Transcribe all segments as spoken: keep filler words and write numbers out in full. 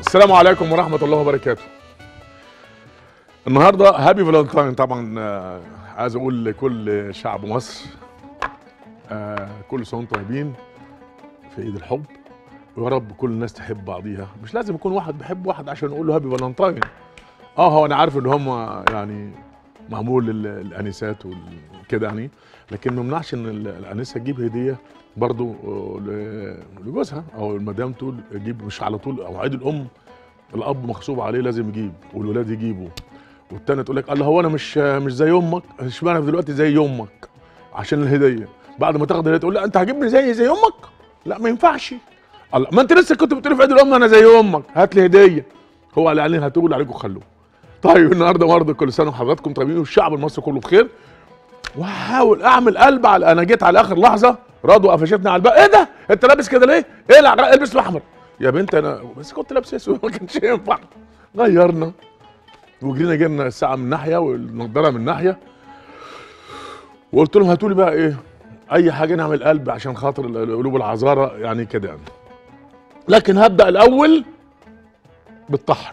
السلام عليكم ورحمة الله وبركاته. النهارده هابي فالنتاين طبعا. آه، عايز اقول لكل شعب مصر آه، كل سنة وانتم طيبين في عيد الحب، ويا رب كل الناس تحب بعضيها. مش لازم يكون واحد بيحب واحد عشان نقول له هابي فالنتاين. اه هو انا عارف ان هم يعني معمول للانسات وكده يعني، لكن ما يمنعش ان الانسه تجيب هديه برضو لجوزها، او المدام تقول تجيب. مش على طول، او عيد الام الاب مغصوب عليه لازم يجيب والولاد يجيبوا، والتانية تقول لك الله هو انا مش مش زي امك، اشمعنى دلوقتي زي امك عشان الهديه؟ بعد ما تاخد الهديه تقول لا انت هتجيبني زي زي امك؟ لا ما ينفعش. الله ما انت لسه كنت بتقول في عيد الام انا زي امك، هات لي هديه. هو قال علينا هتقول عليكم خلوه. طيب النهارده برضه كل سنه وحضراتكم طيبين والشعب المصري كله بخير. وهحاول اعمل قلب على انا جيت على اخر لحظه رضوى قفشتني على الباب. ايه ده؟ انت لابس كده ليه؟ ايه العراق؟ البس الاحمر. يا بنت انا بس كنت لابس اسود ما كانش ينفع. غيرنا وجرينا جبنا الساعه من ناحيه والنضاره من ناحيه، وقلت لهم هاتوا لي بقى ايه؟ اي حاجه نعمل قلب عشان خاطر قلوب العذاره يعني كده يعني. لكن هبدا الاول بالطحن.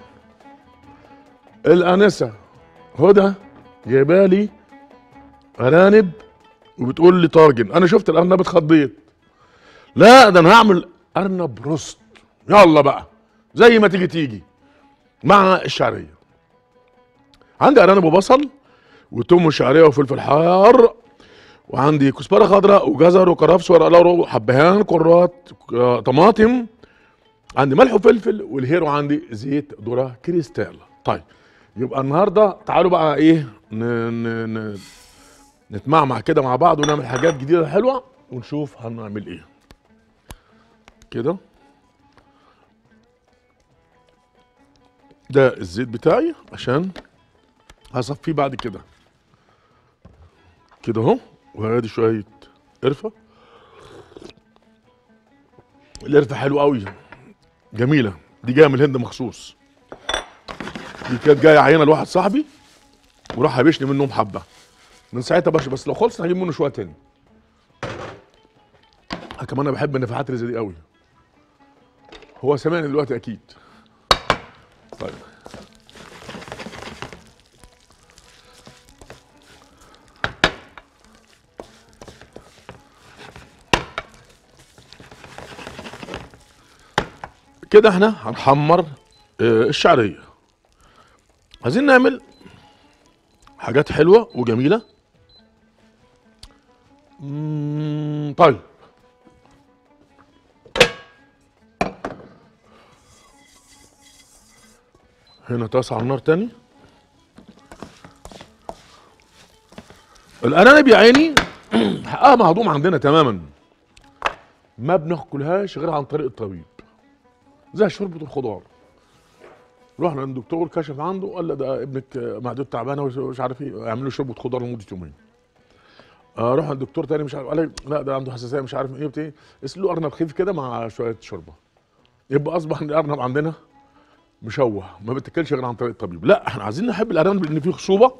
الانسه هدى جايبالي ارانب وبتقول لي طاجن. انا شفت الارنب اتخضيت. لا ده انا هعمل ارنب روست. يلا بقى زي ما تيجي تيجي مع الشعريه. عندي ارانب وبصل وتوم وشعريه وفلفل حار، وعندي كزبره خضراء وجزر وكرفس ورق لورا وحبهان كرات طماطم، عندي ملح وفلفل والهيرو، عندي زيت ذره كريستال. طيب يبقى النهارده تعالوا بقى ايه ن ن ن نتمعمع كده مع بعض ونعمل حاجات جديده حلوه ونشوف هنعمل ايه. كده ده الزيت بتاعي عشان هصفيه بعد كده كده اهو. وهادي شويه قرفه. القرفه حلوه قوي جميله، دي جايه من الهند مخصوص. دي كانت جايه عينه لواحد صاحبي وراح هبشني منهم حبه، من ساعتها باش بس لو خلص هجيب منه شويه تاني. كمان انا بحب النفحات اللي زي دي قوي. هو سامعني دلوقتي اكيد. طيب كده احنا هنحمر اه الشعريه. عايزين نعمل حاجات حلوه وجميله. مم طيب هنا طاسه على النار تاني. الارانب يا عيني حقها مهضوم عندنا تماما، ما بناكلهاش غير عن طريق الطبيب، زي شوربه الخضار. رحنا عند الدكتور كشف عنده قال له ده ابنك معدته تعبانه ومش عارف ايه، اعمل له شوربه خضار لمده يومين. آه روح عند الدكتور تاني مش عارف قال لا ده عنده حساسيه مش عارف ايه بتاع، اسلقه ارنب خفيف كده مع شويه شوربه. يبقى اصبح ان الارنب عندنا مشوه ما بتاكلش غير عن طريق الطبيب. لا احنا عايزين نحب الارنب لان فيه خصوبه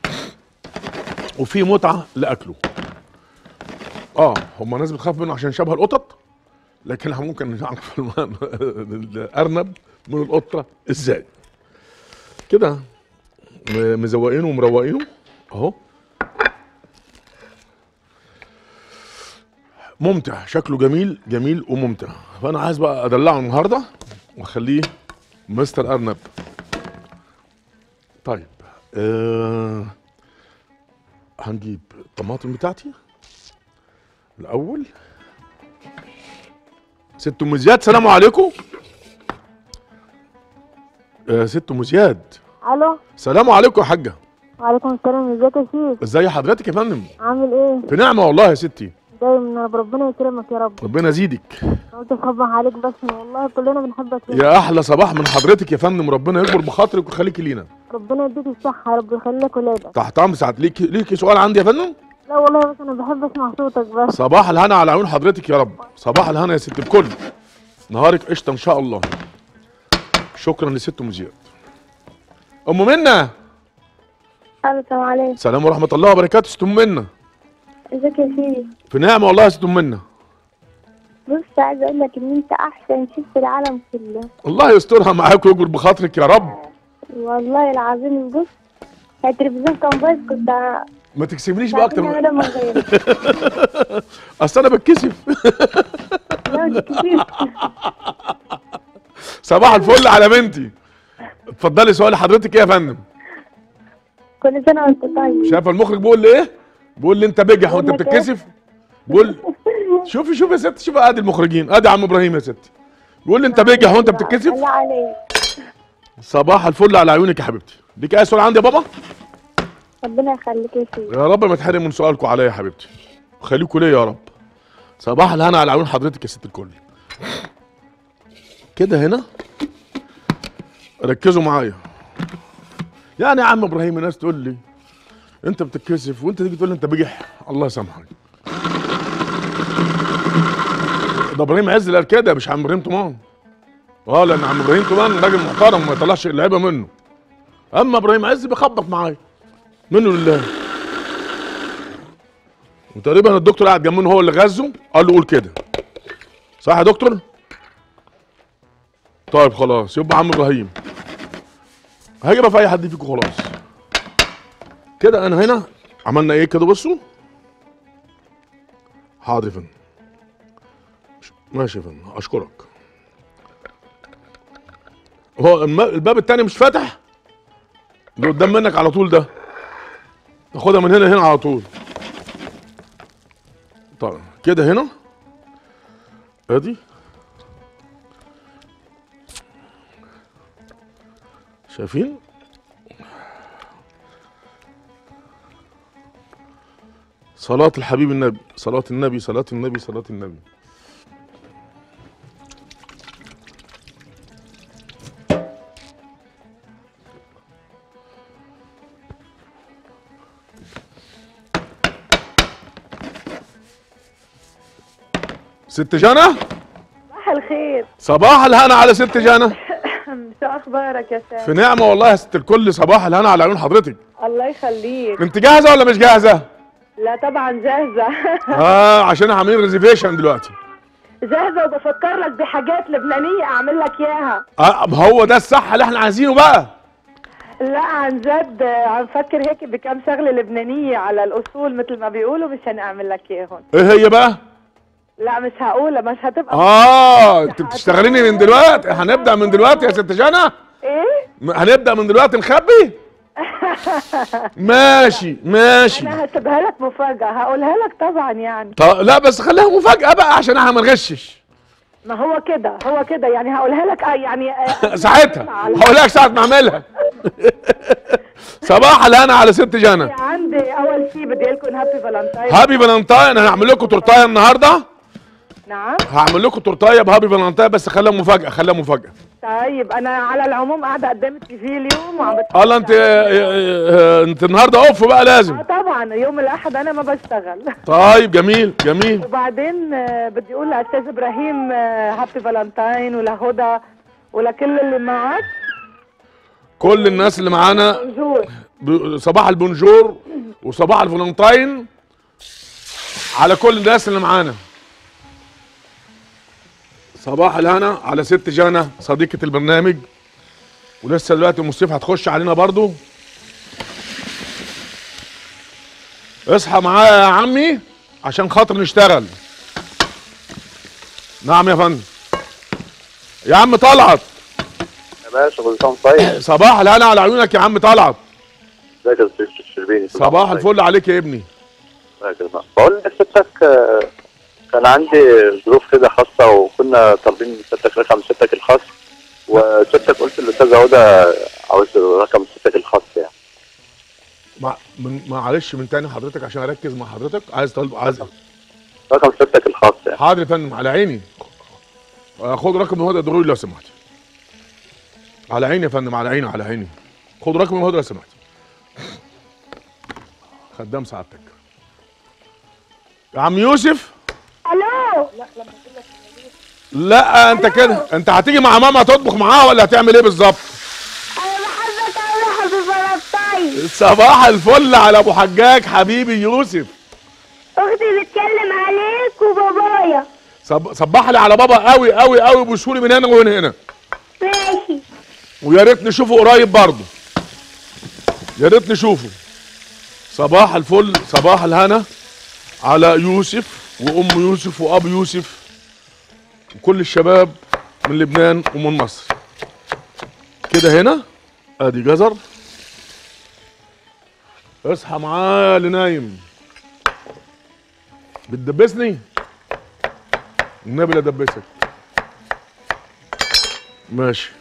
وفيه متعه لاكله. اه هم ناس بتخاف منه عشان شبه القطط، لكن احنا ممكن نعرف الارنب من القطه ازاي. كده مزوقينه ومروقينه اهو، ممتع شكله جميل جميل وممتع. فانا عايز بقى ادلعه النهارده واخليه مستر ارنب. طيب آه هنجيب الطماطم بتاعتي الاول. ست ام زياد سلام عليكم. آه ست ام زياد. الو سلام عليكم يا حاجه. وعليكم السلام. ازيك يا شيخ؟ ازي حضرتك يا فندم؟ عامل ايه؟ في نعمه والله يا ستي. دايما ربنا يكرمك يا رب. ربنا يزيدك. قلت اصبح عليك بس والله كلنا بنحبك يا, يا احلى صباح من حضرتك يا فندم، ربنا يكبر بخاطرك ويخليكي لينا. ربنا يديك الصحه يا رب ويخلي لك ولادك. تحت امر ساعات. ليكي ليكي سؤال عندي يا فندم؟ لا والله بس انا بحب اسمع صوتك بس. صباح الهنا على عيون حضرتك يا رب. صباح الهنا يا ست الكل، نهارك قشطه ان شاء الله. شكرا لست ام زياد. ام منى. السلام عليكم. السلام ورحمه الله وبركاته. ست ام منى ازيك يا شيخ؟ في نعمه والله يا ست ام منى. بص عايزه اقول لك ان انت احسن شيف في العالم كله. الله يسترها معاك ويجبر بخاطرك يا رب. والله العظيم بص، التلفزيون كان بايظ كنت ما تكسبنيش بقى اكتر من من غيرك. اصل انا بتكسف. لا كتير. صباح الفل على بنتي. اتفضلي، سؤال حضرتك ايه يا فندم؟ كل سنه وانت طيب. شايفه المخرج بيقول لي ايه؟ بيقول لي انت بجح وانت بقول لك بتتكسف. بيقول شوفي شوفي يا ستي، شوفي ادي المخرجين، ادي عم ابراهيم يا ستي. بيقول لي انت بجح وانت بتتكسف. الله عليك. صباح الفل على عيونك يا حبيبتي. ليك اي سؤال عندي يا بابا؟ ربنا يخليك يا سيدي. يا رب ما تحرم من سؤالكم عليا يا حبيبتي، وخليكوا ليا يا رب. صباح الهنا على عيون حضرتك يا ست الكل. كده هنا ركزوا معايا. يعني يا عم ابراهيم الناس تقول لي انت بتتكسف وانت تيجي تقول لي انت بجح، الله يسامحك. ده ابراهيم عز اللي قال كده، مش عم ابراهيم طمان. اه لان عم ابراهيم طمان راجل محترم وما يطلعش اللعيبه منه. اما ابراهيم عز بيخبط معايا منه لله. وتقريبا الدكتور قاعد جنبه هو اللي غزه، قال له قول كده. صح يا دكتور؟ طيب خلاص يبقى عم ابراهيم هجيبها في اي حد فيكم خلاص. كده انا هنا عملنا ايه كده؟ بصوا. حاضر يا فندم. ماشي يا فندم، اشكرك. هو الم- الباب التاني مش فاتح؟ اللي قدام منك على طول ده. تاخدها من هنا هنا على طول. طيب كده هنا ادي شايفين؟ صلاة الحبيب النبي، صلاة النبي، صلاة النبي، صلاة النبي. ست جنى؟ صباح الخير. صباح الهنا على ست جنى. شو اخبارك يا سامي؟ في نعمة والله يا ست الكل. صباح الهنا على عيون حضرتك. الله يخليك. انت جاهزة ولا مش جاهزة؟ لا طبعا جاهزة. اه عشان عاملين ريزرفيشن دلوقتي. جاهزة وبفكر لك بحاجات لبنانية اعمل لك اياها. اه هو ده الصح اللي احنا عايزينه بقى. لا عن جد عم فكر هيك بكم شغلة لبنانية على الاصول مثل ما بيقولوا مشان اعمل لك اياهم. ايه هي بقى؟ لا مش هقولها، مش هتبقى. اه انت بتشتغليني من دلوقتي؟ هنبدأ من دلوقتي يا ست جنى؟ ايه؟ م- هنبدأ من دلوقتي نخبي؟ ماشي ماشي. انا هسيبها لك مفاجأة، هقولها لك طبعا يعني. طب لا بس خليها مفاجأة بقى عشان احنا ما نغشش. ما هو كده هو كده يعني هقولها لك اه يعني آه ساعتها هقول لك ساعة ما اعملها. صباح الهنا على ست جنى. عندي اول شيء بدي لكم هابي فالنتاين. هابي فالنتاين. انا هعمل لكم تورتايه النهارده. نعم هعمل لكم تورتايه بهابي فالنتاين بس خليها مفاجأة، خليها مفاجأة. طيب انا على العموم قاعده قدام التي في اليوم وعم بتفرج. الله انت انت النهارده اوف بقى لازم. اه طبعا يوم الاحد انا ما بشتغل. طيب جميل جميل. وبعدين آه، بدي اقول لاستاذ ابراهيم هابي فالنتاين ولهدى ولكل اللي معك. كل الناس اللي معانا بونجور. ب- صباح البونجور وصباح الفالنتاين على كل الناس اللي معانا. صباح الهنا على ست جانا صديقة البرنامج، ولسه دلوقتي المصيف هتخش علينا برضو. اصحى معايا يا عمي عشان خاطر نشتغل. نعم يا فندم. يا عم طلعت. يا باشا كل سنه طيب. صباح الهنا على عيونك يا عم طلعت. ازيك يا استاذ الشربيني؟ صباح الفل عليك يا ابني. بقول لستك آه، كان عندي ظروف كده خاصه وكنا طالبين من ستك رقم ستك الخاص، وستك قلت للاستاذ هدى عاوز رقم ستك الخاص يعني. مع من معلش من تاني حضرتك عشان اركز مع حضرتك. عايز طالب عايز رقم ستك الخاص يعني. حاضر يا فندم على عيني. خد رقم الهدى ضروري لو سمحت. على عيني يا فندم، على عيني على عيني. خد رقم الهدى لو سمحت. خدام سعادتك. يا عم يوسف. الو. لا انت كده انت هتيجي مع ماما تطبخ معاها ولا هتعمل ايه بالظبط؟ انا بحبك قوي يا حبيبي فلسطين. صباح الفل على ابو حجاج حبيبي يوسف. اختي بتكلم عليك وبابايا. صب... صبح لي على بابا قوي قوي قوي، بوسولي من هنا ومن هنا. ماشي. ويا ريت نشوفه قريب برضه، يا ريت نشوفه. صباح الفل، صباح الهنا على يوسف وام يوسف واب يوسف وكل الشباب من لبنان ومن مصر. كده هنا ادي جزر. اصحى معايا اللي نايم. بتدبسني؟ النبي لا دبسك. ماشي.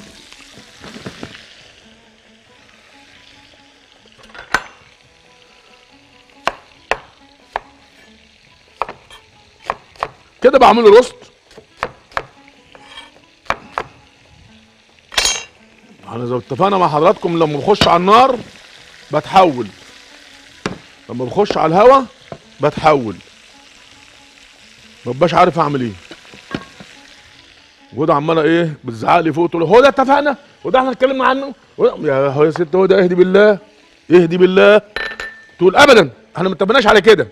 كده بعمل روست. احنا زي ما اتفقنا مع حضراتكم لما بخش على النار بتحول، لما بخش على الهوا بتحول، مبقاش عارف اعمل ايه. وده عماله ايه بتزعق لي فوق، تقول هو ده اتفقنا، وده احنا اتكلمنا عنه، يا هو يا ست هو ده، اهدي بالله اهدي بالله. تقول ابدا احنا ما اتفقناش على كده.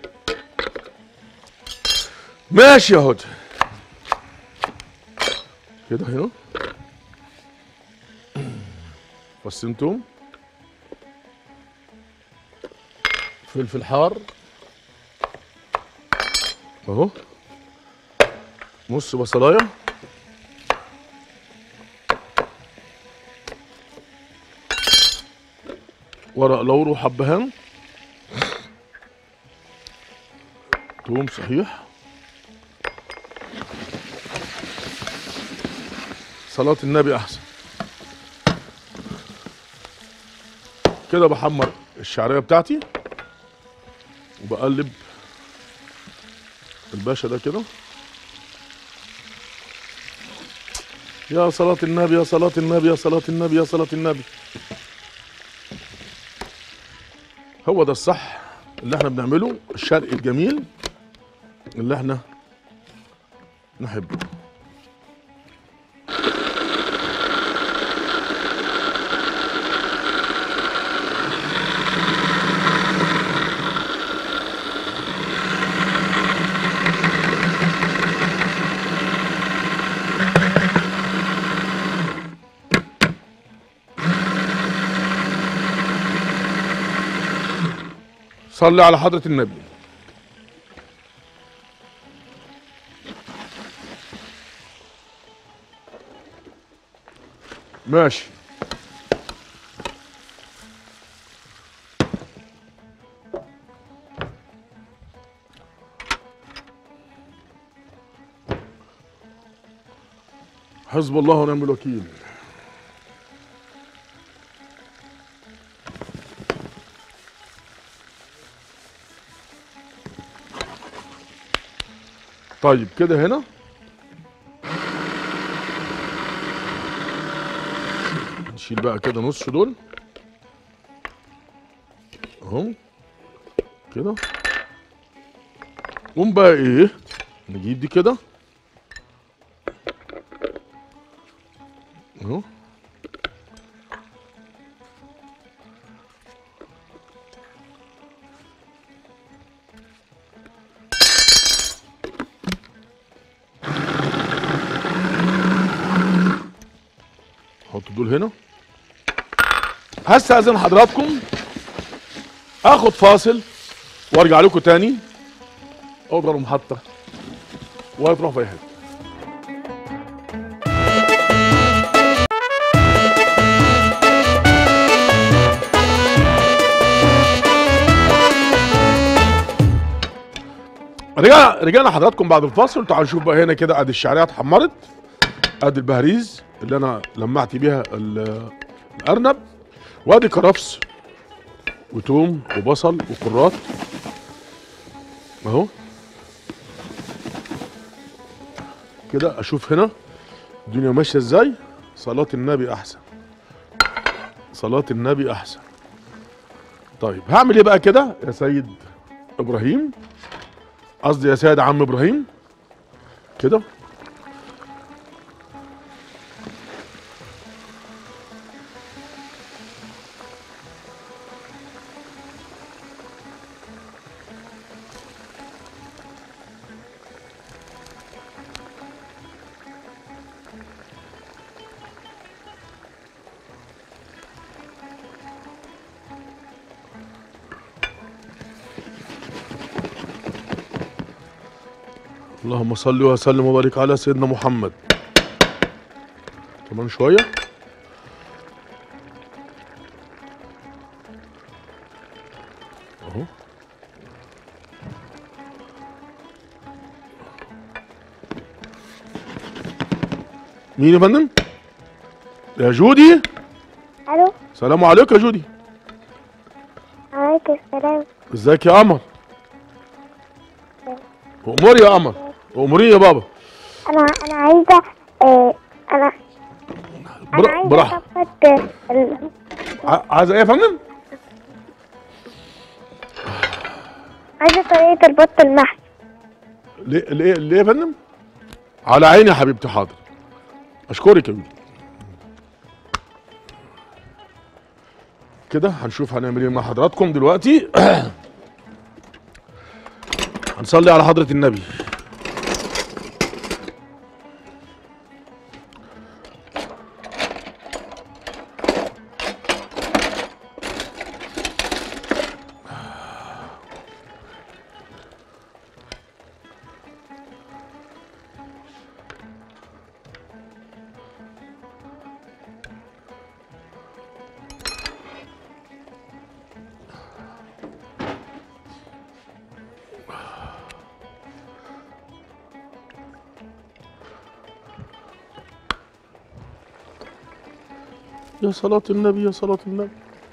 ماشي يا هدى. كده هنا فصين توم، فلفل حار اهو، نص بصلايه، ورق لورو وحبهان، توم صحيح، صلاة النبي احسن. كده بحمر الشعريه بتاعتي وبقلب الباشا ده كده. يا صلاة النبي يا صلاة النبي يا صلاة النبي يا صلاة النبي. هو ده الصح اللي احنا بنعمله، الشرق الجميل اللي احنا نحبه. صلي على حضرة النبي. ماشي. حسب الله ونعم الوكيل. طيب كده هنا نشيل بقى كده نص دول اهو كده. قوم بقى ايه نجيب دي كده اهو، حط دول هنا. هستأذن حضراتكم اخد فاصل وارجع لكم تاني. اقدر محطة ولا تروح في اي حته. رجعنا رجعنا حضراتكم بعد الفاصل. تعالوا نشوف بقى هنا كده ادي الشعريه اتحمرت، ادي البهاريز اللي انا لمعت بيها الارنب، وادي كرفس وتوم وبصل وكرات اهو كده. اشوف هنا الدنيا ماشيه ازاي. صلاة النبي احسن، صلاة النبي احسن. طيب هعمل ايه بقى كده يا سيد ابراهيم، قصدي يا سيد عم ابراهيم كده. اللهم صل وسلم وبارك على سيدنا محمد. كمان شويه. اهو. مين يا فندم؟ يا جودي. الو. السلام عليكم يا جودي. عليكم السلام. ازيك يا قمر؟ اموري يا قمر. اموري يا بابا. انا انا عايزه آه انا انا عايزه براحة. اثبت ال... ع- عايزه ايه يا فندم؟ عايزه طريقه البط المحشي. ليه ليه ليه يا فندم؟ على عيني يا حبيبتي، حاضر. اشكرك يا جودي. كده هنشوف هنعمل ايه مع حضراتكم دلوقتي. هنصلي على حضرة النبي. يا صلاة النبي يا صلاة النبي.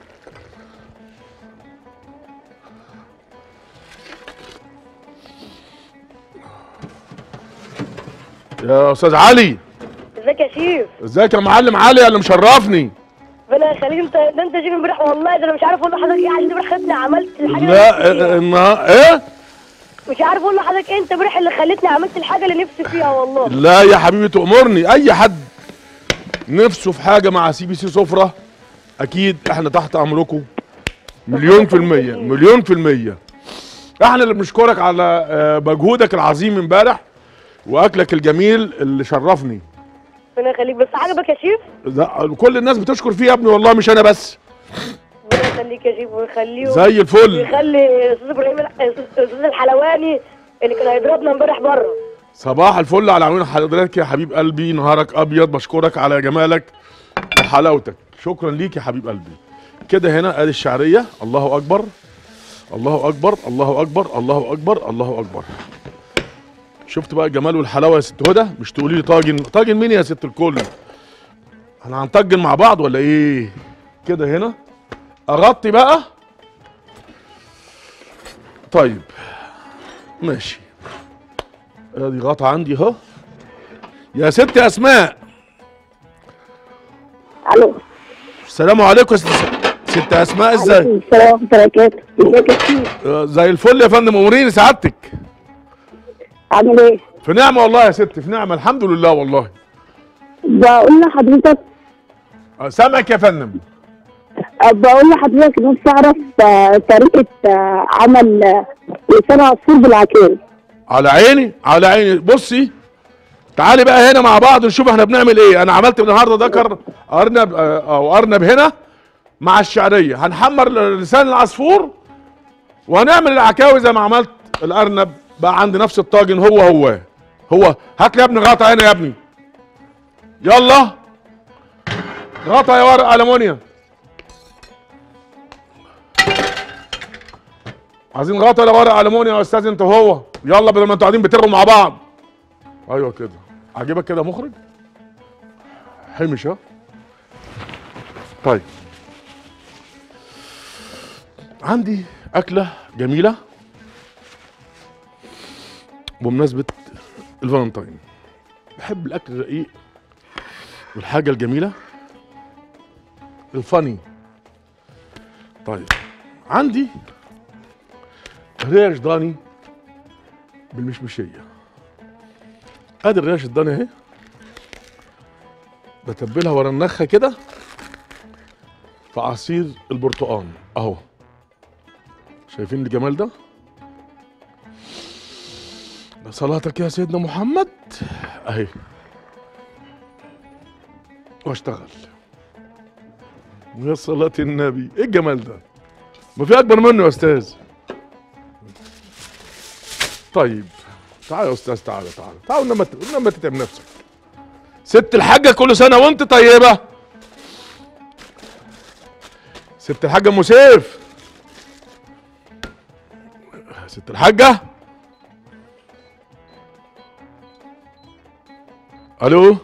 يا أستاذ علي. ازيك يا شيف؟ ازيك يا معلم علي اللي مشرفني؟ ربنا يخليك. انت ده انت شيف امبارح والله، ده انا مش عارف اقول لحضرتك ايه. علي امبارح خدتني عملت الحاجه لا اللي نفسي فيها. النهار ايه؟ مش عارف اقول لحضرتك ايه. انت امبارح اللي خلتني عملت الحاجه اللي نفسي فيها والله. لا يا حبيبي تأمرني. أي حد نفسه في حاجة مع سي بي سي سفرة أكيد إحنا تحت أمركم. مليون في المية مليون في المية. إحنا اللي بنشكرك على آه، مجهودك العظيم امبارح وأكلك الجميل اللي شرفني. ربنا يخليك. بس عجبك يا شيف؟ ده كل الناس بتشكر فيه يا ابني والله، مش أنا بس. ربنا يخليك يا شيف ويخليه زي الفل. ويخلي استاذ ابراهيم استاذ الحلواني اللي كان هيضربنا امبارح بره. صباح الفل على عيون حضرتك يا حبيب قلبي، نهارك ابيض. بشكرك على جمالك وحلاوتك، شكرا ليك يا حبيب قلبي. كده هنا ادي الشعريه. الله اكبر الله اكبر الله اكبر الله اكبر الله اكبر. شفت بقى الجمال والحلاوه يا ست هدى؟ مش تقولي لي طاجن. طاجن مين يا ست الكل؟ احنا هنطجن مع بعض ولا ايه؟ كده هنا اغطي بقى. طيب ماشي. ادي غطا عندي اهو. يا ست اسماء. الو. السلام عليكم يا ست ست اسماء. ازاي؟ السلام ورحمه الله وبركاته. ازيك يا شيف؟ آه، زي الفل يا فندم. اموريني سعادتك. عامل ايه؟ في نعمه والله يا ست، في نعمه الحمد لله والله. بقول لحضرتك آه، سامعك يا فندم. بقول لحضرتك نفسي اعرف آه، طريقه آه، عمل آه، لسان عصفور بالعكاوي. على عيني على عيني. بصي تعالي بقى هنا مع بعض نشوف احنا بنعمل ايه. انا عملت النهارده ذكر ارنب آه، او ارنب هنا مع الشعريه. هنحمر لسان العصفور وهنعمل العكاوي زي ما عملت الارنب. بقى عندي نفس الطاجن هو هو هو. هات لي يا ابني غطا هنا يا ابني. يلا غطا يا ورق المونيا. عايزين غطا يا ورق المونيا يا استاذ انت وهو. يلا بدل ما انتوا قاعدين بترغوا مع بعض. ايوه كده. عجبك كده مخرج؟ حمش ها؟ طيب عندي اكله جميله بمناسبه الفالنتين. بحب الاكل الرقيق والحاجه الجميله الفاني. طيب عندي ريش ضاني بالمشمشيه. ادي الريش الضاني اهي. بتبلها ورا النخه كده في عصير البرتقال اهو. شايفين الجمال ده؟ ده صلاتك يا سيدنا محمد اهي. واشتغل. يا صلاة النبي. ايه الجمال ده؟ ما في اكبر منه يا استاذ. طيب تعالى يا استاذ، تعالى تعالى تعالى، انما انما تتعب نفسك. ست الحاجه كل سنه وانت طيبه. ست الحاجه ام سيف. ست الحاجه. الو.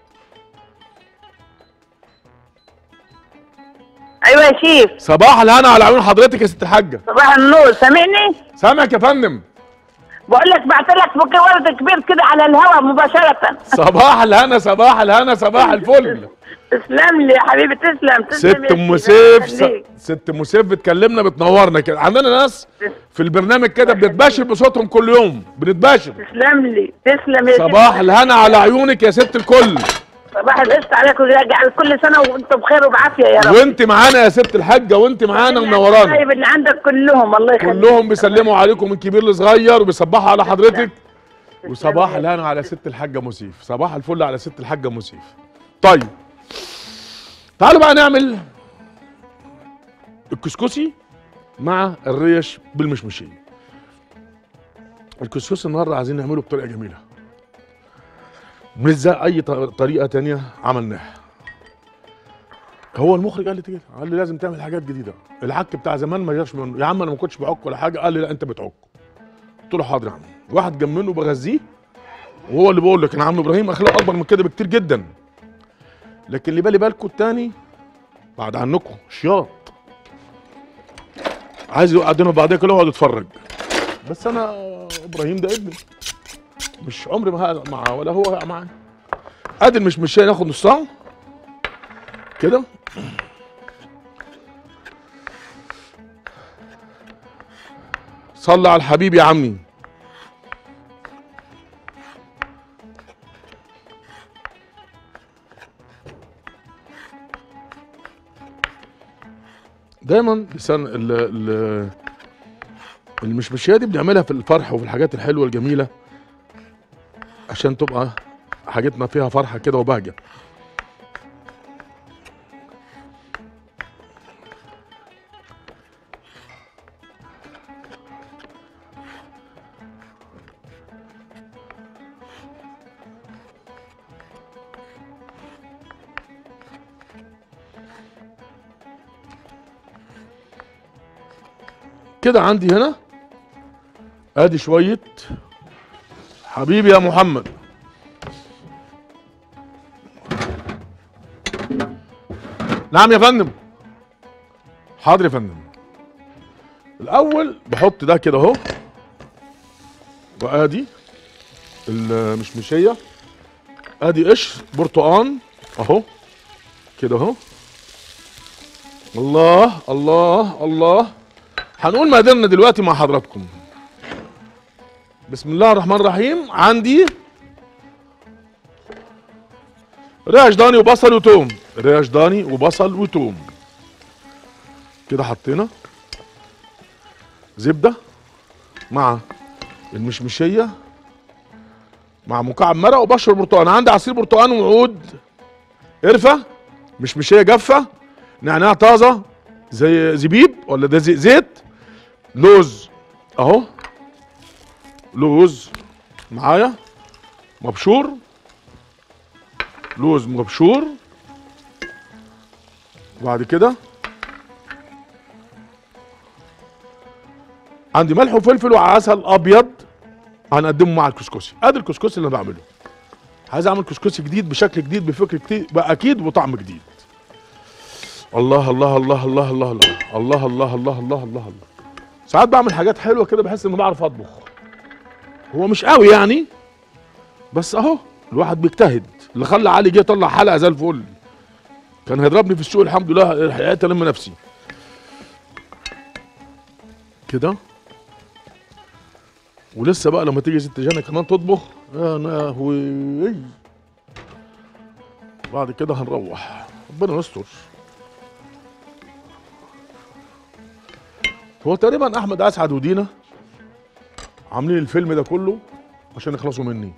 ايوه يا شيف. صباح الهنا على عيون حضرتك يا ست الحاجه. صباح النور، سامعني؟ سامعك يا فندم. بقول لك بعت لك بوكيه ورد كبير كده على الهواء مباشرة. صباح الهنا، صباح الهنا، صباح الفل. تسلم لي يا حبيبي، تسلم تسلم ست ام سيف. ست ام سيف بتكلمنا بتنورنا كده. عندنا ناس في البرنامج كده بنتباشر بصوتهم كل يوم، بنتباشر. تسلم لي، تسلم يا صباح الهنا على عيونك يا ست الكل. صباح القشطة عليكم، يجعل كل سنة وانتم بخير وبعافية يا رب. وانت معانا يا ست الحاجة، وانت معانا منورانا. طيب اللي عندك كلهم الله يخليك. كلهم بيسلموا عليكم من كبير لصغير وبيصبحوا على حضرتك. وصباح الهنا على ست الحاجة ام سيف، صباح الفل على ست الحاجة ام سيف. طيب تعالوا بقى نعمل الكسكسي مع الريش بالمشمشية. الكسكسي النهارده عايزين نعمله بطريقة جميلة، مش زي اي طريقه تانية عملناها. هو المخرج قال لي كده، قال لي لازم تعمل حاجات جديده. العك بتاع زمان ما جاش منه. يا عم انا ما كنتش بعك ولا حاجه. قال لي لا انت بتعك. قلت له حاضر يا عم. واحد جنب منه بغذيه، وهو اللي بقول لك انا عم ابراهيم اخلاقه اكبر من كده بكتير جدا. لكن اللي بالي بالكم التاني بعد عنكم شياط، عايز يقعدنا بعدين كده يقعد يتفرج. بس انا ابراهيم ده ابني، مش عمري ما معاه ولا هو معاه. ادي المشمشيه ناخد نصها كده. صلي على الحبيب يا عمي. دايما لسان ال ال المشمشيه دي بنعملها في الفرح وفي الحاجات الحلوه الجميله عشان تبقى حاجتنا فيها فرحه كده وبهجه. كده عندي هنا ادي شويه حبيبي يا محمد. نعم يا فندم. حاضر يا فندم. الاول بحط ده كده اهو، وادي المشمشيه، ادي قشر برتقان اهو كده اهو. الله الله الله. هنقول مقاديرنا دلوقتي مع حضراتكم. بسم الله الرحمن الرحيم. عندي ريش ضاني وبصل وتوم، ريش ضاني وبصل وتوم كده. حطينا زبده مع المشمشيه مع مكعب مرق وبشر برتقان. عندي عصير برتقان وعود قرفه، مشمشيه جافه، نعناع طازه زي زبيب ولا ده زي زيت، لوز اهو، لوز معايا مبشور، لوز مبشور. وبعد كده عندي ملح وفلفل وعسل ابيض هنقدمه مع الكسكسي. ادي الكسكسي اللي انا بعمله. عايز اعمل كسكسي جديد بشكل جديد بفكر جديد بقى اكيد وطعم جديد. الله الله الله الله الله الله الله الله الله الله الله. ساعات بعمل حاجات حلوه كده بحس اني بعرف اطبخ. هو مش قوي يعني، بس اهو الواحد بيجتهد. اللي خلى علي جه يطلع حلقه زي الفل. كان هيضربني في السوق، الحمد لله لحقت الم نفسي. كده. ولسه بقى لما تيجي ست جانا كمان تطبخ يا لهوي. بعد كده هنروح ربنا يستر. هو تقريبا احمد اسعد ودينا عاملين الفيلم ده كله عشان يخلصوا مني.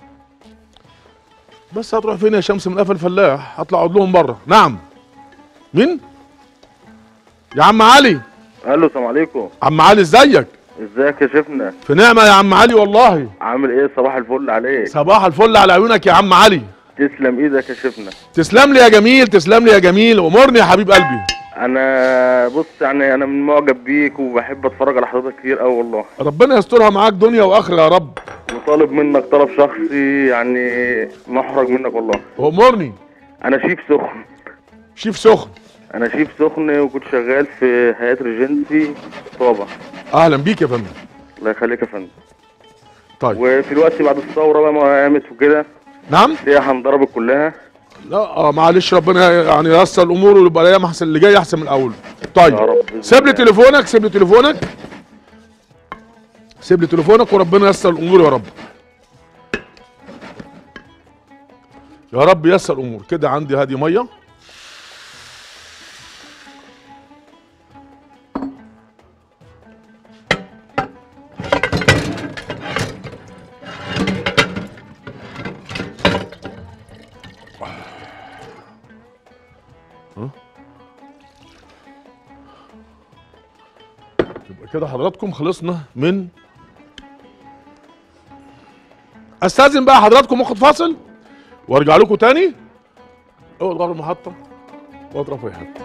بس هتروح فين يا شمس من قفل الفلاح؟ هطلع اقعد لهم بره. نعم. مين؟ يا عم علي. الو السلام عليكم. عم علي ازيك؟ ازيك يا شيفنا؟ في نعمه يا عم علي والله. عامل ايه؟ صباح الفل عليك. صباح الفل على عيونك يا عم علي. تسلم ايدك يا شيفنا. تسلم لي يا جميل، تسلم لي يا جميل، امرني يا حبيب قلبي. انا بص يعني انا من معجب بيك وبحب اتفرج على حضرتك كتير قوي والله. ربنا يسترها معاك دنيا واخره يا رب. وطالب منك طلب شخصي يعني محرج منك والله. امرني. انا شيف سخن. شيف سخن. انا شيف سخن وكنت شغال في هيئه ريجنسي طابع. اهلا بيك يا فندم. الله يخليك يا فندم. طيب. وفي الوقت بعد الثوره بقى ما قامت وكده. نعم. السياحه انضربت كلها. لا اه معلش ربنا يعني ييسر الامور ويبقى الايام احسن، اللي جاي احسن من الاول. طيب سيب لي تليفونك، سيب لي تليفونك، سيب لي تليفونك وربنا ييسر الامور يا رب. يا رب ييسر الامور. كده عندي هذه ميه. يبقى كده حضراتكم خلصنا من. استاذن بقى حضراتكم واخد فاصل وارجع لكم تاني. اول غير المحطه واطرف اي حته.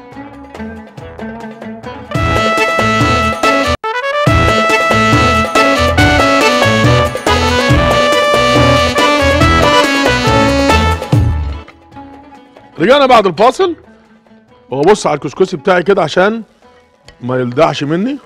رجعنا بعد الفاصل وابص على الكسكسي بتاعي كده عشان ما يلدعش مني.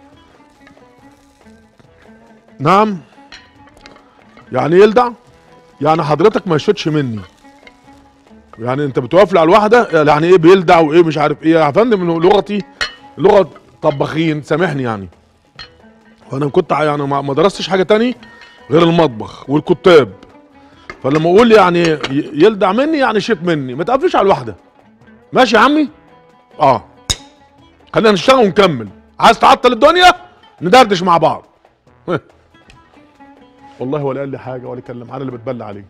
نعم. يعني يلدع؟ يعني حضرتك ما يشوتش مني. يعني انت بتوقف لي على الواحده يعني ايه بيلدع وايه مش عارف ايه يا فندم. لغتي لغه طباخين سامحني يعني. وانا كنت يعني ما درستش حاجه تاني غير المطبخ والكتاب. فلما اقول يعني يلدع مني يعني شيت مني، ما تقفلش على الواحده. ماشي يا عمي؟ اه. خلينا نشتغل ونكمل. عايز تعطل الدنيا ندردش مع بعض. والله ولا قال لي حاجه ولا كلم، انا اللي بتبلى عليه.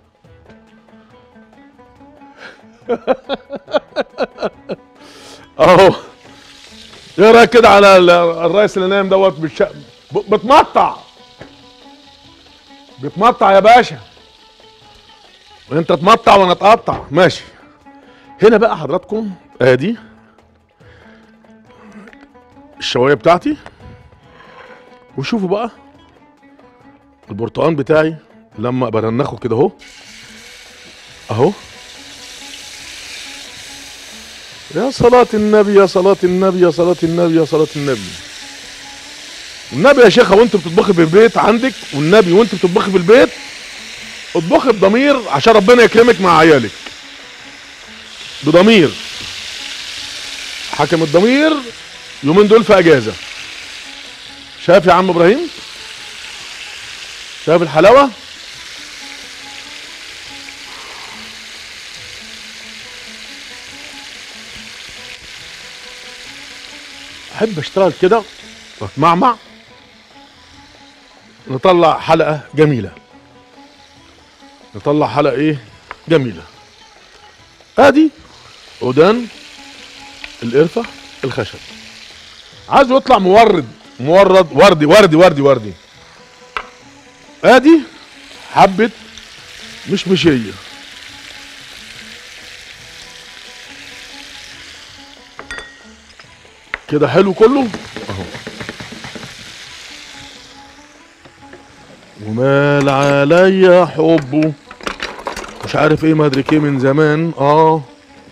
اهو. ايه رايك كده على الرئيس اللي نايم دوت بالش... بتمطع بتمطع يا باشا. انت تمطع وانا اتقطع. ماشي. هنا بقى حضراتكم ادي الشوايه بتاعتي. وشوفوا بقى البرتقال بتاعي لما برنخه كده اهو اهو. يا صلاة النبي يا صلاة النبي يا صلاة النبي يا صلاة النبي. النبي يا شيخة وانت بتطبخي في البيت عندك، والنبي وانت بتطبخي في البيت اطبخي بضمير عشان ربنا يكرمك مع عيالك. بضمير. حكم الضمير يومين دول في اجازة. شايف يا عم ابراهيم؟ شايف الحلاوة؟ احب اشتغل كده واتمعمع نطلع حلقة جميلة. نطلع حلقة ايه جميلة. ادي ودان القرفة الخشب. عايزه يطلع مورد مورد وردي وردي وردي وردي. ادي حبة مشمشية. كده حلو كله اهو. ومال عليا حبه مش عارف ايه ما ادري ايه من زمان. اه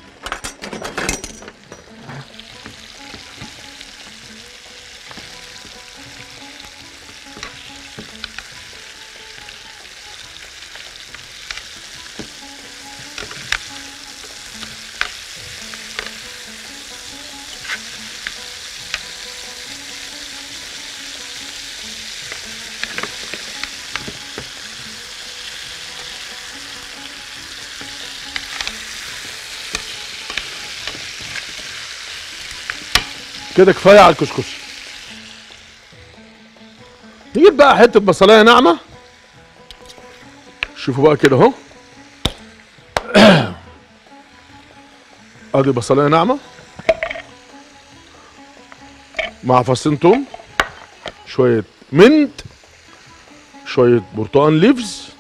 كده كفايه على الكسكسي. نجيب بقى حته بصلايه ناعمه. شوفوا بقى كده اهو. ادي بصلايه ناعمه مع فصين توم، شويه منت، شويه برتقان ليفز،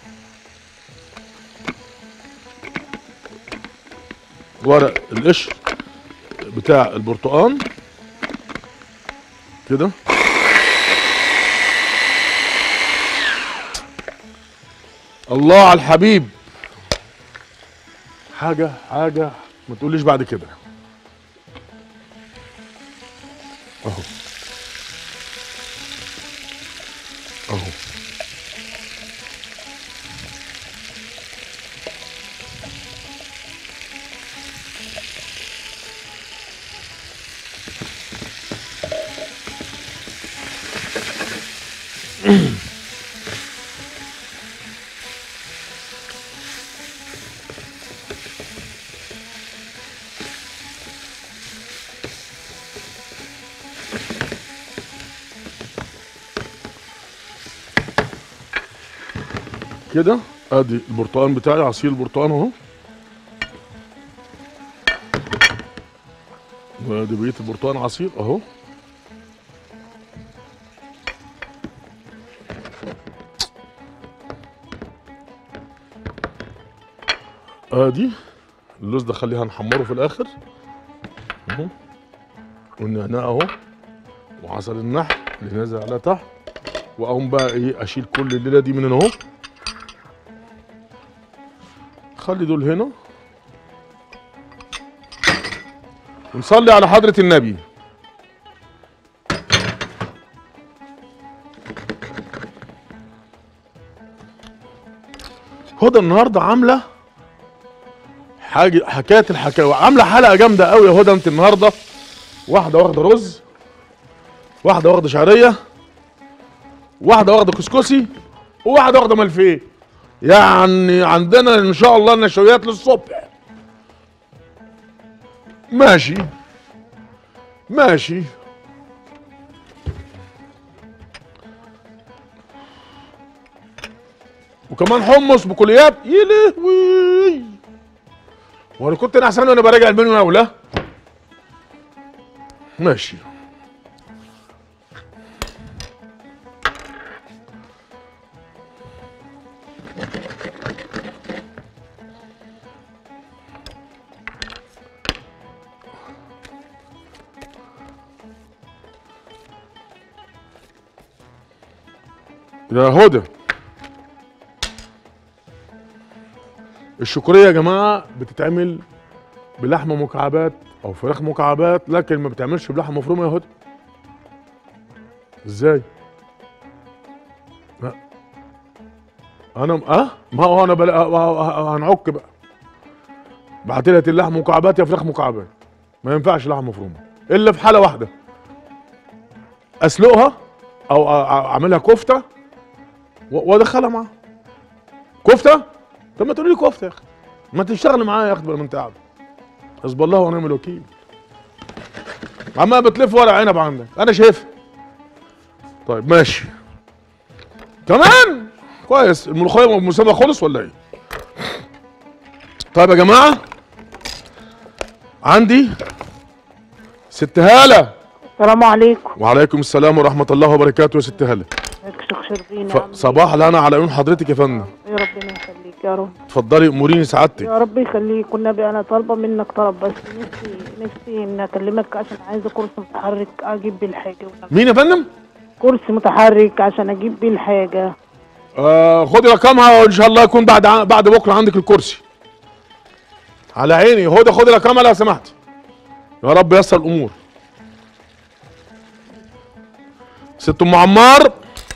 ورق القشر بتاع البرتقان كده، الله على الحبيب. حاجه حاجه ما تقوليش بعد كده. اهو اهو كده. ادي البرتقال بتاعي، عصير البرتقال اهو، وادي بقيه البرتقال عصير اهو. ادي اللوز ده خليها نحمره في الاخر اهو، والنعناع اهو، وعسل النحل اللي نازل عليها تحت. واقوم بقى ايه اشيل كل الليله دي من هنا اهو، خلي دول هنا، ونصلي على حضرة النبي. هدى النهارده عامله حاجه، حكايه الحكاوي، عامله حلقه جامده قوي يا هدى. انت النهارده واحده واخده رز، واحده واخده شعريه، واحده واخده كسكسي، وواحده واخده ملفيه. يعني عندنا ان شاء الله نشويات للصبح. ماشي ماشي. وكمان حمص بكليات. يا لهوي، وانا كنت انا احسن وانا براجع المنيو انا ولا ماشي. يا هدى، الشكرية يا جماعة بتتعمل بلحمة مكعبات أو فراخ مكعبات، لكن ما بتعملش بلحمة مفرومة يا هدى. إزاي؟ لا أنا أه ما هو أنا بلا... هنعك بقى. بعت لها اللحمة مكعبات يا فراخ مكعبات، ما ينفعش لحمة مفرومة إلا في حالة واحدة، أسلقها أو أعملها كفتة وادخلها معاها. كفته؟ طب ما تقولي لي كفته يا اخي، ما تشتغلي معايا يا اخي بدل ما انت قاعده. حسب الله ونعم الوكيل. عمال بتلف ورق عنب عندك، انا شايفها. طيب ماشي. كمان كويس. الملوخيه والمسابقه خلص ولا ايه؟ طيب يا جماعه، عندي ست هاله. السلام عليكم. وعليكم السلام ورحمه الله وبركاته يا ست هاله. صباح الهنا على عيون حضرتك يا فندم. يا ربنا يخليك يا رب. اتفضلي اموريني سعادتك. يا رب يخليك. والنبي انا طالبه منك طلب، بس نفسي نفسي ان اكلمك عشان عايزه كرسي متحرك اجيب بيه الحاجه. مين يا فندم؟ كرسي متحرك عشان اجيب بيه الحاجه. آه خدي رقمها وان شاء الله يكون بعد ع... بعد بكره عندك الكرسي. على عيني. هدى خدي رقمها لو سمحتي. يا رب ييسر الامور. ست ام عمار.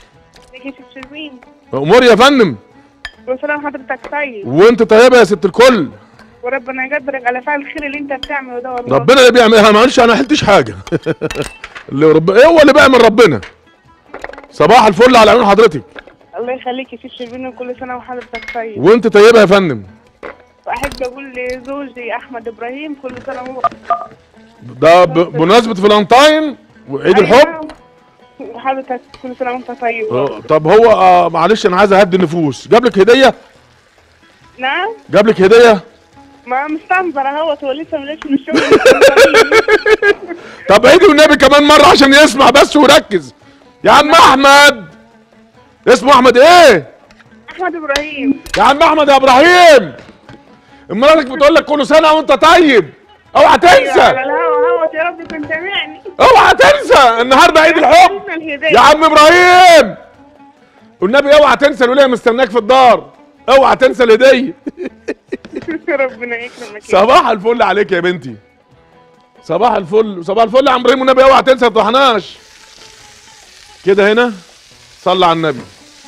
امور يا فندم. كل سنه وحضرتك طيب. وانت طيبه يا ست الكل. وربنا يقدرك على فعل الخير اللي انت بتعمله ده والله. ربنا اللي بيعملها، معلش انا ما حلتش حاجه. اللي رب... ايه هو اللي بيعمل ربنا. صباح الفل على عيون حضرتك. الله يخليك يا سيد شربين، وكل سنه وحضرتك طيب. وانت طيبه يا فندم. واحب اقول لزوجي احمد ابراهيم كل سنه وهو ده ب... بمناسبه فالنتاين وعيد الحب. وحضرتك كل سنه وانت طيب. أه طب هو آه معلش انا عايز اهدي النفوس، جاب لك هديه؟ نعم؟ جاب لك هديه؟ ما مستنظر اهوت، هو لسه ملاش من الشغل. طب عيدي والنبي كمان مره عشان يسمع بس وركز. يا عم احمد. اسمه احمد ايه؟ احمد ابراهيم. يا عم احمد يا ابراهيم، مراتك بتقول لك كل سنه وانت طيب، اوعى تنسى. على الهوا هوا يا رب كنت سامعني. اوعى تنسى النهارده عيد الحب يا عم ابراهيم، والنبي اوعى تنسى الوليه مستناك في الدار، اوعى تنسى الهديه. ربنا يكرمك. صباح الفل عليك يا بنتي، صباح الفل صباح الفل يا عم ابراهيم، والنبي اوعى تنسى ما تروحناش كده. هنا صلي على النبي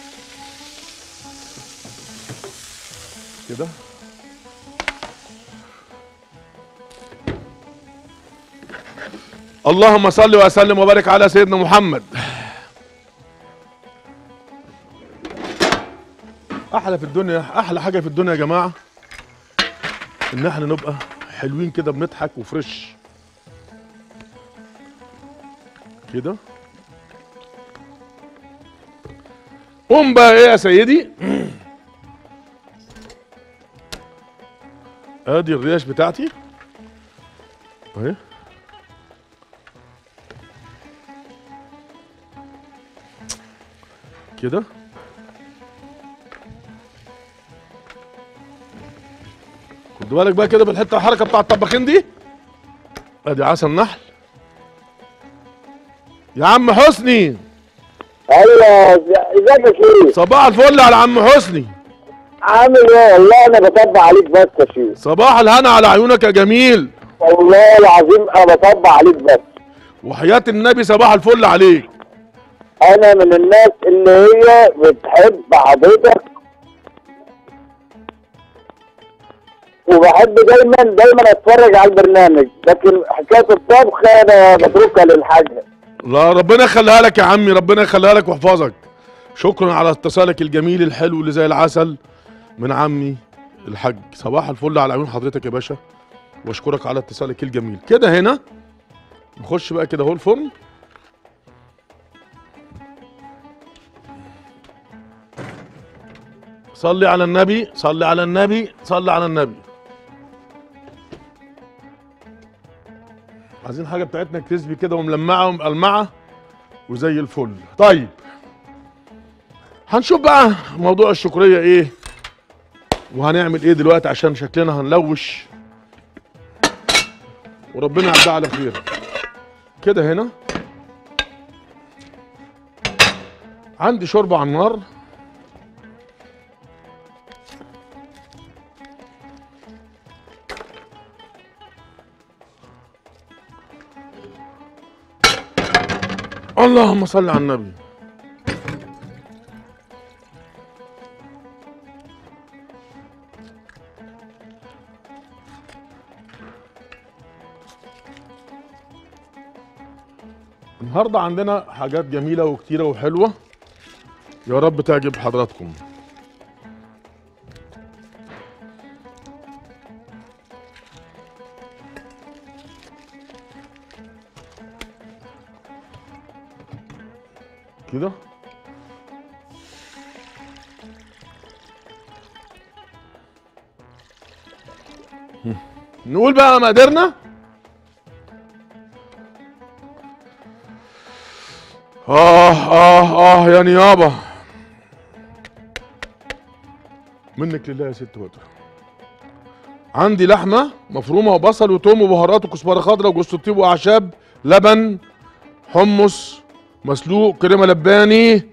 كده. اللهم صل وسلم وبارك على سيدنا محمد. احلى في الدنيا، احلى حاجه في الدنيا يا جماعه ان احنا نبقى حلوين كده، بنضحك وفريش كده. قوم بقى ايه يا سيدي، ادي الريش بتاعتي اهي. كده خد بالك بقى كده بالحته الحركه بتاع الطباخين دي. ادي عسل نحل يا عم حسني. ايوه ازيك يا شيخ؟ صباح الفل على عم حسني. عامل ايه؟ والله انا بطبع عليك بس يا شيخ. صباح الهنا على عيونك يا جميل. والله العظيم انا بطبع عليك بس. وحياة النبي صباح الفل عليك. انا من الناس اللي هي بتحب حضرتك وبحب دايما دايما اتفرج على البرنامج، لكن حكايه الطبخ انا بتركها للحاجه. لا ربنا يخليها لك يا عمي، ربنا يخليها لك ويحفظك. شكرا على اتصالك الجميل الحلو اللي زي العسل من عمي الحاج. صباح الفل على عيون حضرتك يا باشا، واشكرك على اتصالك الجميل. كده هنا نخش بقى كده اهو الفرن. صلي على النبي صلي على النبي صلي على النبي. عايزين حاجه بتاعتنا كريسبي كده وملمعه ومقلمعه وزي الفل. طيب هنشوف بقى موضوع الشكريه ايه وهنعمل ايه دلوقتي عشان شكلنا هنلوش وربنا يعدها على خير. كده هنا عندي شوربه على النار. اللهم صل على النبي. النهارده عندنا حاجات جميله وكتيره وحلوه، يا رب تعجب حضراتكم. كده نقول بقى مقاديرنا. اه اه اه يا نيابه منك لله يا ست وتر. عندي لحمه مفرومه وبصل وتوم وبهارات وكزبره خضراء وجوز الطيب واعشاب، لبن، حمص مسلوق، كريمه لباني،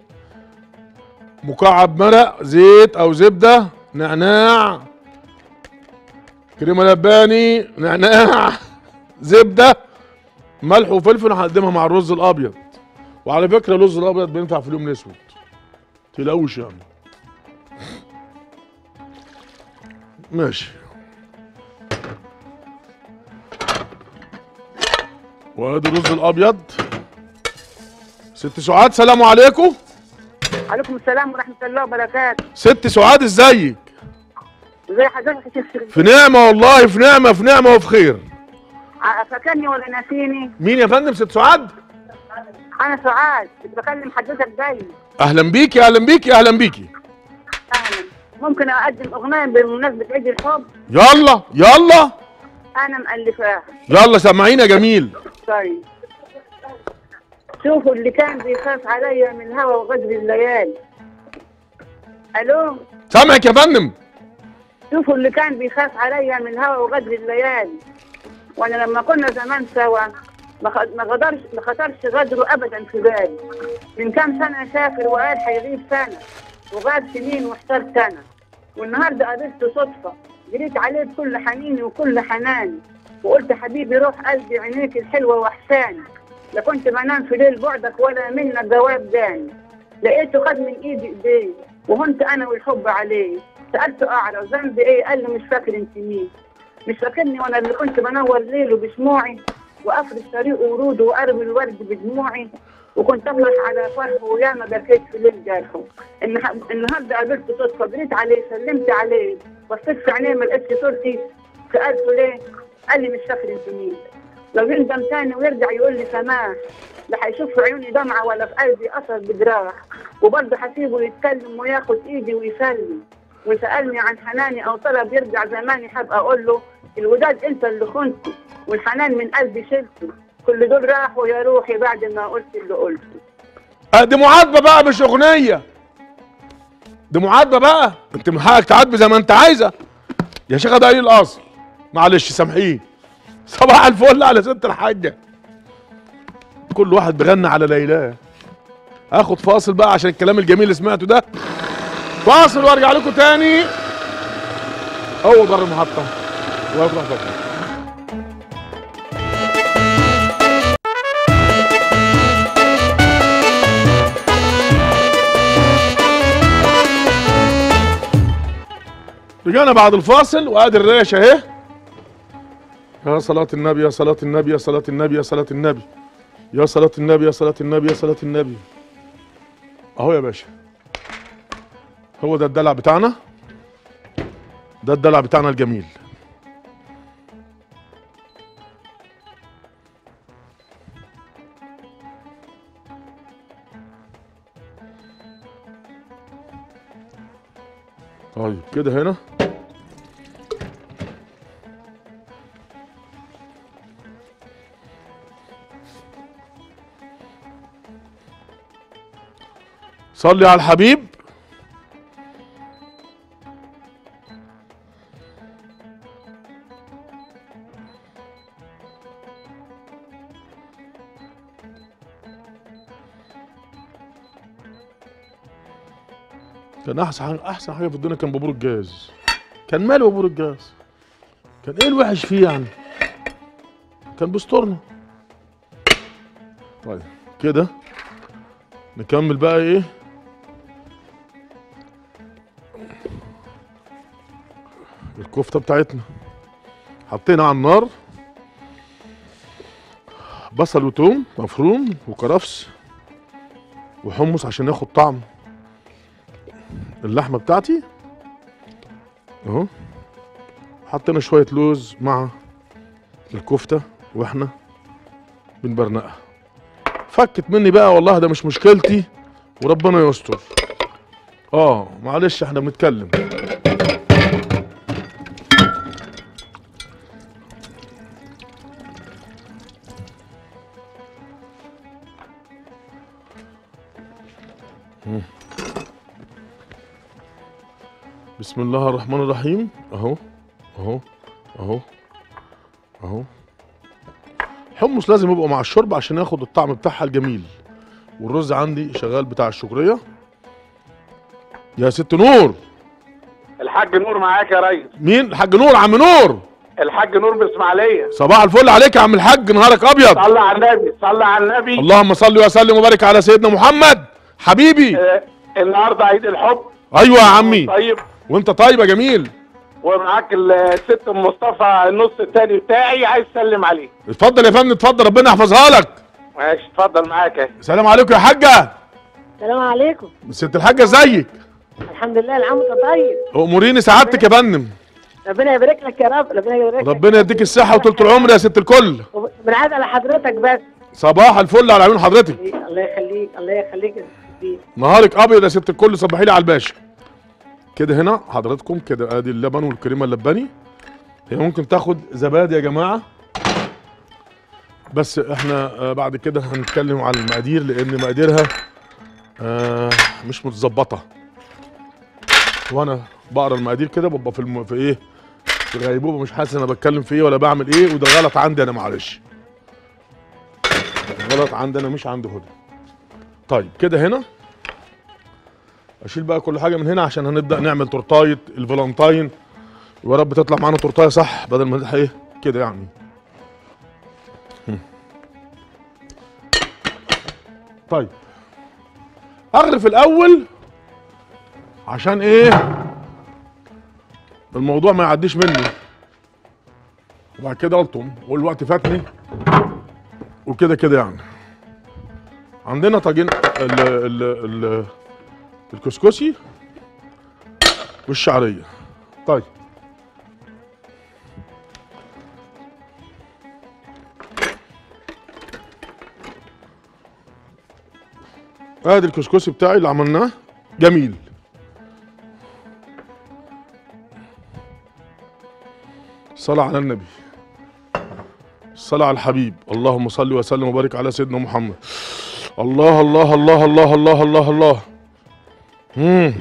مكعب مرق، زيت او زبده، نعناع، كريمه لباني، نعناع، زبده، ملح وفلفل. هقدمها مع الرز الابيض. وعلى فكره الرز الابيض بينفع في اليوم الاسود، متقلقوش يعني. ماشي. وادي الرز الابيض. ست سعاد سلام عليكم. عليكم السلام ورحمه الله وبركاته. ست سعاد ازيك؟ ازي حضرتك يا شيخ؟ في نعمه والله، في نعمه في نعمه وفي خير. فاكرني ولا ناسيني؟ مين يا فندم؟ ست سعاد؟ انا سعاد كنت بكلم حضرتك دايما. اهلا بيكي اهلا بيكي اهلا بيكي. اهلا. ممكن اقدم اغنيه بمناسبه عيد الحب؟ يلا يلا. انا مؤلفاها. يلا سمعينا جميل. طيب. شوفوا اللي كان بيخاف عليا من الهوى وغدر الليالي. الو سامعك يا فندم. شوفوا اللي كان بيخاف عليا من الهوى وغدر الليالي، وانا لما كنا زمان سوا ما خ- ما غدرش ما خطرش غدره ابدا في بالي. من كام سنه سافر وقال هيغيب سنه، وغاب سنين واحتار سنه، والنهارده قابلته صدفه جريت عليه بكل حنيني وكل حناني، وقلت حبيبي روح قلبي عينيك الحلوه واحساني، لا كنت بنام في ليل بعدك ولا منك جواب جاني، لقيته خد من ايدي ايديه وهنت انا والحب عليه، سالته اعرف ذنبي ايه؟ قال لي مش فاكر انت مين، مش فاكرني وانا اللي كنت بنور ليله بشموعي وافرش طريقه ورود وارمي الورد بدموعي، وكنت افرح على فرحه وياما بكيت في ليل جرحه. النه- النهارده قابلته صدفه جريت عليه سلمت عليه بصيت في عينيه ما لقيتش صورتي، سالته ليه؟ قال لي مش فاكر انت مين. لو يندم تاني ويرجع يقول لي سماح، لا هيشوف في عيوني دمعه ولا في قلبي اثر بجراح، وبرضه هسيبه يتكلم وياخد ايدي ويسلم، وسالني عن حناني او طلب يرجع زماني هبقى اقول له الوداد انت اللي خنته والحنان من قلبي شلته، كل دول راحوا يا روحي بعد ما قلت اللي قلته. آه، دي معاتبه بقى مش اغنيه. دي معاتبه بقى، انت من حقك تعاتبي زي ما انت عايزه. يا شيخه ده قليل الاصل. معلش سامحيه. صباح الفل على ست الحاجه. كل واحد بيغني على ليلاه. هاخد فاصل بقى عشان الكلام الجميل اللي سمعته ده. فاصل وارجع لكم تاني. اول بره المحطه. وافرح بكره. رجعنا بعد الفاصل وادي الريش اهي. يا صلاة النبي يا صلاة النبي يا صلاة النبي يا صلاة النبي يا صلاة النبي يا صلاة النبي يا صلاة النبي. اهو يا باشا. هو ده الدلع بتاعنا. ده الدلع بتاعنا الجميل. طيب كده هنا صلي على الحبيب. كان احسن حاجه احسن حاجه في الدنيا كان بابور الجاز. كان ماله بابور الجاز؟ كان ايه الوحش فيه يعني؟ كان بيسترنا. طيب كده نكمل بقى ايه؟ الكفته بتاعتنا. حطينا على النار بصل وتوم مفروم وكرفس وحمص عشان ياخد طعم اللحمه بتاعتي اهو. حطينا شويه لوز مع الكفته واحنا بنبرنقها. فكت مني بقى والله، ده مش مشكلتي وربنا يستر. اه معلش احنا بنتكلم. مم. بسم الله الرحمن الرحيم. اهو اهو اهو اهو. حمص لازم يبقى مع الشوربه عشان ياخد الطعم بتاعها الجميل. والرز عندي شغال بتاع الشكريه. يا ست نور. الحاج نور معاك يا ريس. مين الحاج نور؟ عم نور. الحاج نور باسماعيليه. صباح الفل عليك يا عم الحاج، نهارك ابيض. صلى على النبي صلى على النبي. اللهم صل وسلم وبارك على سيدنا محمد حبيبي. آه النهارده عيد الحب. ايوه يا عمي. طيب وانت طيب يا جميل. ومعاك الست ام مصطفى النص التاني بتاعي عايز اسلم عليه. اتفضل يا فندم اتفضل، ربنا يحفظها لك. ماشي اتفضل معاك اهي. السلام عليكم يا حاجه. السلام عليكم. ست الحاجه ازيك؟ الحمد لله العم طيب. اموريني سعادتك يا فندم. ربنا يبارك لك يا رب. ربنا يبارك لك. ربنا يديك الصحه وطولة العمر يا ست الكل. بنعاد على حضرتك بس. صباح الفل على عيون حضرتك. الله يخليك الله يخليك يا ستي. نهارك ابيض يا ست الكل، صبحي لي على الباشا. كده هنا حضراتكم كده ادي اللبن والكريمه اللباني. هي ممكن تاخد زبادي يا جماعه، بس احنا آه بعد كده هنتكلم على المقادير لان مقاديرها آه مش متظبطه، وانا بقرا المقادير كده ببقى في الم... في ايه في غيبوبه، مش حاسس انا بتكلم في ايه ولا بعمل ايه، وده غلط عندي انا معلش، غلط عندي انا مش عند هدى. طيب كده هنا اشيل بقى كل حاجه من هنا عشان هنبدا نعمل تورتايه الفالنتاين، ويا رب تطلع معانا تورتايه صح بدل ما ايه كده يعني. طيب اغرف الاول عشان ايه الموضوع ما يعديش مني، وبعد كده الطم والوقت فاتني وكده كده يعني. عندنا طاجين ال ال ال الكسكسي والشعريه. طيب ادي الكسكسي بتاعي اللي عملناه جميل. الصلاة على النبي، الصلاة على الحبيب، اللهم صل وسلم وبارك على سيدنا محمد. الله الله الله الله الله الله الله. امم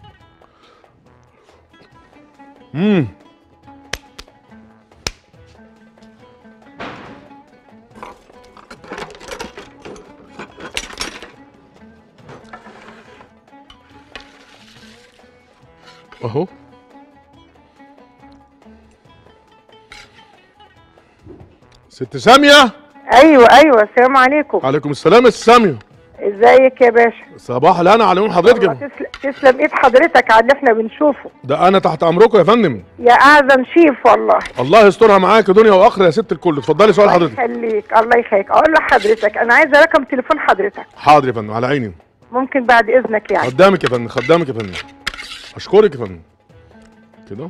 امم اهو ست سامية. ايوه ايوه السلام عليكم. وعليكم السلام يا ست سامية. ازيك يا باشا؟ صباح الهنا على يوم حضرتك. تسلم تسلم ايد حضرتك على اللي احنا بنشوفه ده. انا تحت امركم يا فندم. يا اعظم شيف والله. الله يسترها معاك دنيا واخره يا ست الكل. اتفضلي سؤال حضرتك. الله يخليك الله يخليك. اقول لحضرتك انا عايزه رقم تليفون حضرتك. حاضر يا فندم على عيني. ممكن بعد اذنك يعني. خدامك يا فندم خدامك يا فندم. اشكرك يا فندم. كده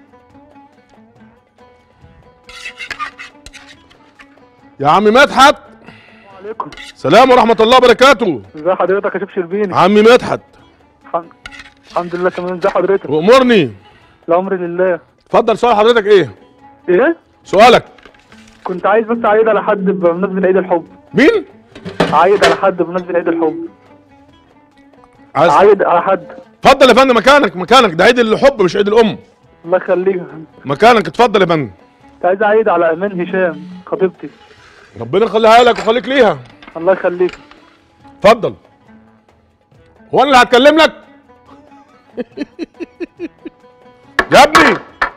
يا عم مدحت. عليكم السلام ورحمة الله وبركاته. ازي حضرتك يا شيف شربيني؟ عمي مدحت. الحمد الحمد لله تمام. ازي حضرتك؟ وامرني. الامر لله. اتفضل سؤال حضرتك ايه؟ ايه؟ سؤالك. كنت عايز بس اعيد على حد بمناسبة عيد الحب. مين؟ اعيد على حد بمناسبة عيد الحب. عايز اعيد على حد. اتفضل يا فندم مكانك مكانك، ده عيد الحب مش عيد الام. الله يخليك. مكانك اتفضل يا فندم. كنت عايز اعيد على ايمان هشام خطيبتي. ربنا يخليها لك ويخليك ليها. الله يخليك. اتفضل. هو انا اللي هتكلم لك؟ يا ابني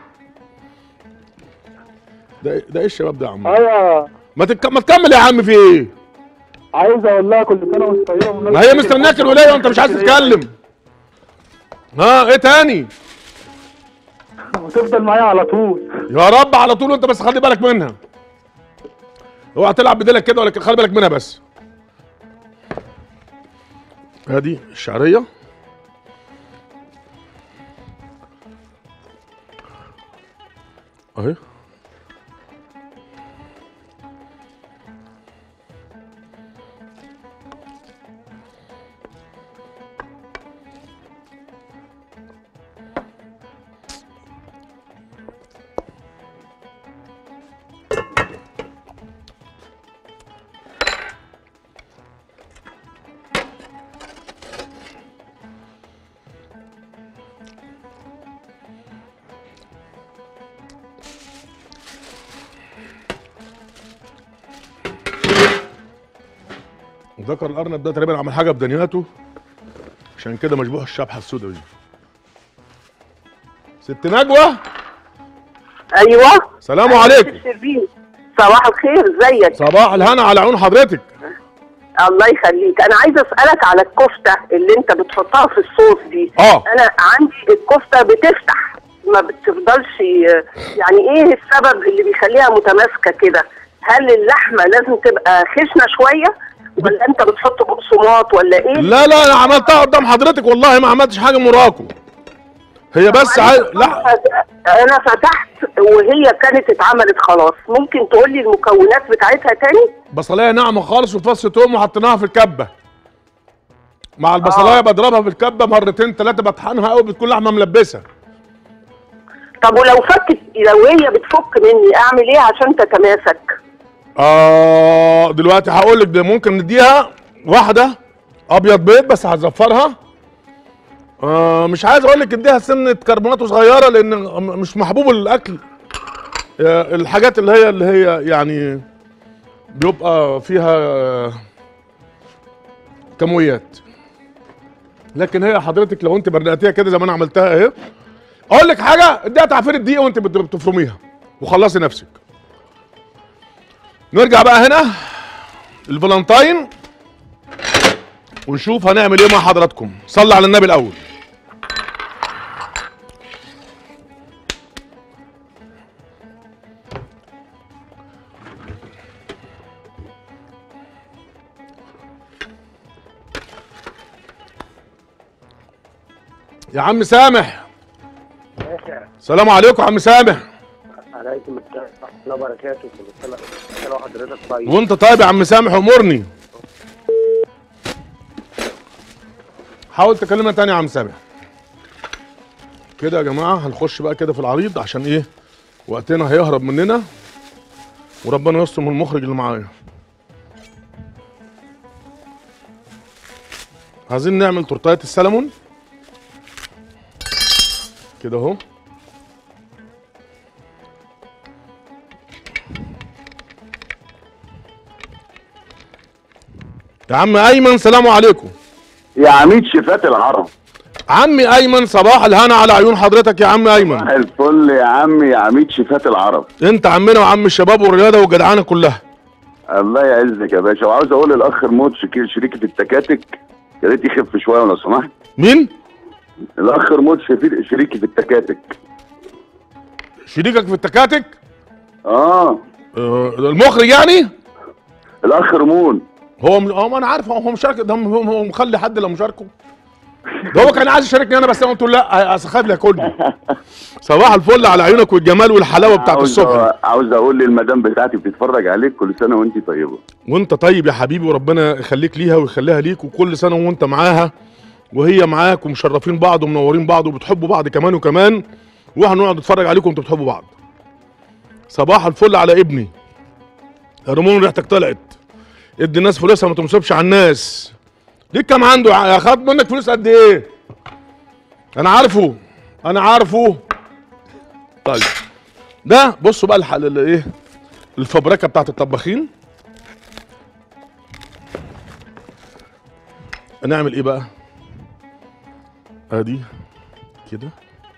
ده ده ايه الشباب ده يا عم؟ ايوه ما تك... ما تكمل يا عم في ايه؟ عايز اقول لها كل سنه وانت طيبه. ما هي مستناك الولايه وانت مش عايز تتكلم. ها ايه تاني؟ وتفضل معايا على طول. يا رب على طول، وانت بس خلي بالك منها. اوعى تلعب بديلك كده، ولكن خلي بالك منها بس. ادي الشعريه اهي. ذكر الارنب ده تقريبا عمل حاجه بدنياته، عشان كده مشبوه الشبحه السوداء دي. ست نجوى. ايوه سلام عليكم. صباح الخير ازيك؟ صباح الهنا على عيون حضرتك. الله يخليك. انا عايزه اسالك على الكفته اللي انت بتحطها في الصوص دي. اه انا عندي الكفته بتفتح ما بتفضلش، يعني ايه السبب اللي بيخليها متماسكه كده؟ هل اللحمه لازم تبقى خشنه شويه ولا انت بتحط بقسماط ولا ايه؟ لا لا انا عملتها قدام حضرتك والله، ما عملتش حاجه مراكو. هي بس عايز لا انا فتحت وهي كانت اتعملت خلاص. ممكن تقول لي المكونات بتاعتها تاني؟ بصلايه ناعمه خالص وفص توم وحطيناها في الكبه مع البصلايه. آه. بضربها في الكبه مرتين ثلاثه بطحنها قوي، بتكون لحمه ملبسه. طب ولو فكت، لو هي بتفك مني اعمل ايه عشان تتماسك؟ اه دلوقتي هقول لك ده ممكن نديها واحده ابيض بيض بس هتزفرها. آه مش عايز اقول لك اديها سنه كربونات صغيره لان مش محبوب الاكل. آه الحاجات اللي هي اللي هي يعني بيبقى فيها كمويات. لكن هي حضرتك لو انت برقتيها كده زي ما انا عملتها اهي، اقول لك حاجه اديها تعفير الدقيقه وانت بتفرميها وخلصي نفسك. نرجع بقى هنا الفالنتاين ونشوف هنعمل ايه مع حضراتكم. صلي على النبي الاول. يا عم سامح. السلام عليكم يا عم سامح. عليكم السلام ورحمه الله وبركاته. كل سنه وحضرتك طيب. وانت طيب يا عم سامح، امرني. حاول تكلمنا تاني يا عم سامح. كده يا جماعه هنخش بقى كده في العريض عشان ايه وقتنا هيهرب مننا وربنا يستر من المخرج اللي معايا. عايزين نعمل تورتايه السلمون كده اهو. يا عم ايمن سلام عليكم. يا عميد شيفات العرب. عمي ايمن صباح الهنا على عيون حضرتك يا عم ايمن. صباح الفل يا عم يا عميد شيفات العرب. انت عمنا وعم الشباب والرياضه والجدعانه كلها. الله يعزك يا باشا. وعاوز اقول للاخ رموت شريكي في التكاتك يا ريت يخف شويه لو سمحت. مين؟ الاخ رموت شريكي في التكاتك. شريكك في التكاتك؟ اه, آه المخرج يعني؟ الاخ رمون. هو م... هو انا عارف هو مشارك ده هو مخلي حد اللي مشاركه. ده هو كان عايز يشاركني انا بس انا قلت له لا اصل خايف ياكلني. صباح الفل على عيونك والجمال والحلاوه بتاعت الصبح. عاوز اقول للمدام بتاعتي بتتفرج عليك كل سنه وانت طيبه. وانت طيب يا حبيبي وربنا يخليك ليها ويخليها ليك وكل سنه وانت معاها وهي معاك ومشرفين بعض ومنورين بعض وبتحبوا بعض كمان وكمان وهنقعد نتفرج عليكم وانتوا بتحبوا بعض. صباح الفل على ابني. يا رمون ريحتك طلعت. ادي الناس فلوسها ما تنصبش على الناس. ليك كام عنده؟ خد منك فلوس قد ايه؟ انا عارفه انا عارفه. طيب ده بصوا بقى الحل ايه الفبركه بتاعت الطباخين. هنعمل ايه بقى؟ ادي كده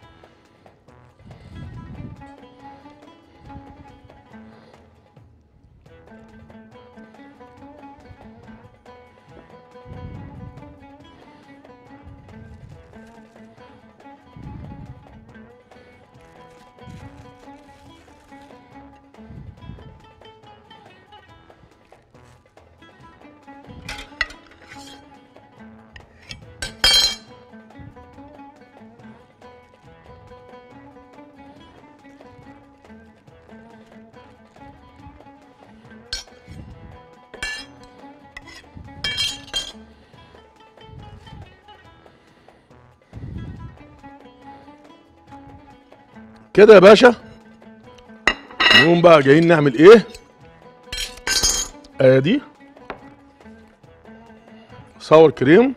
كده يا باشا. نقوم بقى جايين نعمل ايه؟ ادي صور كريم.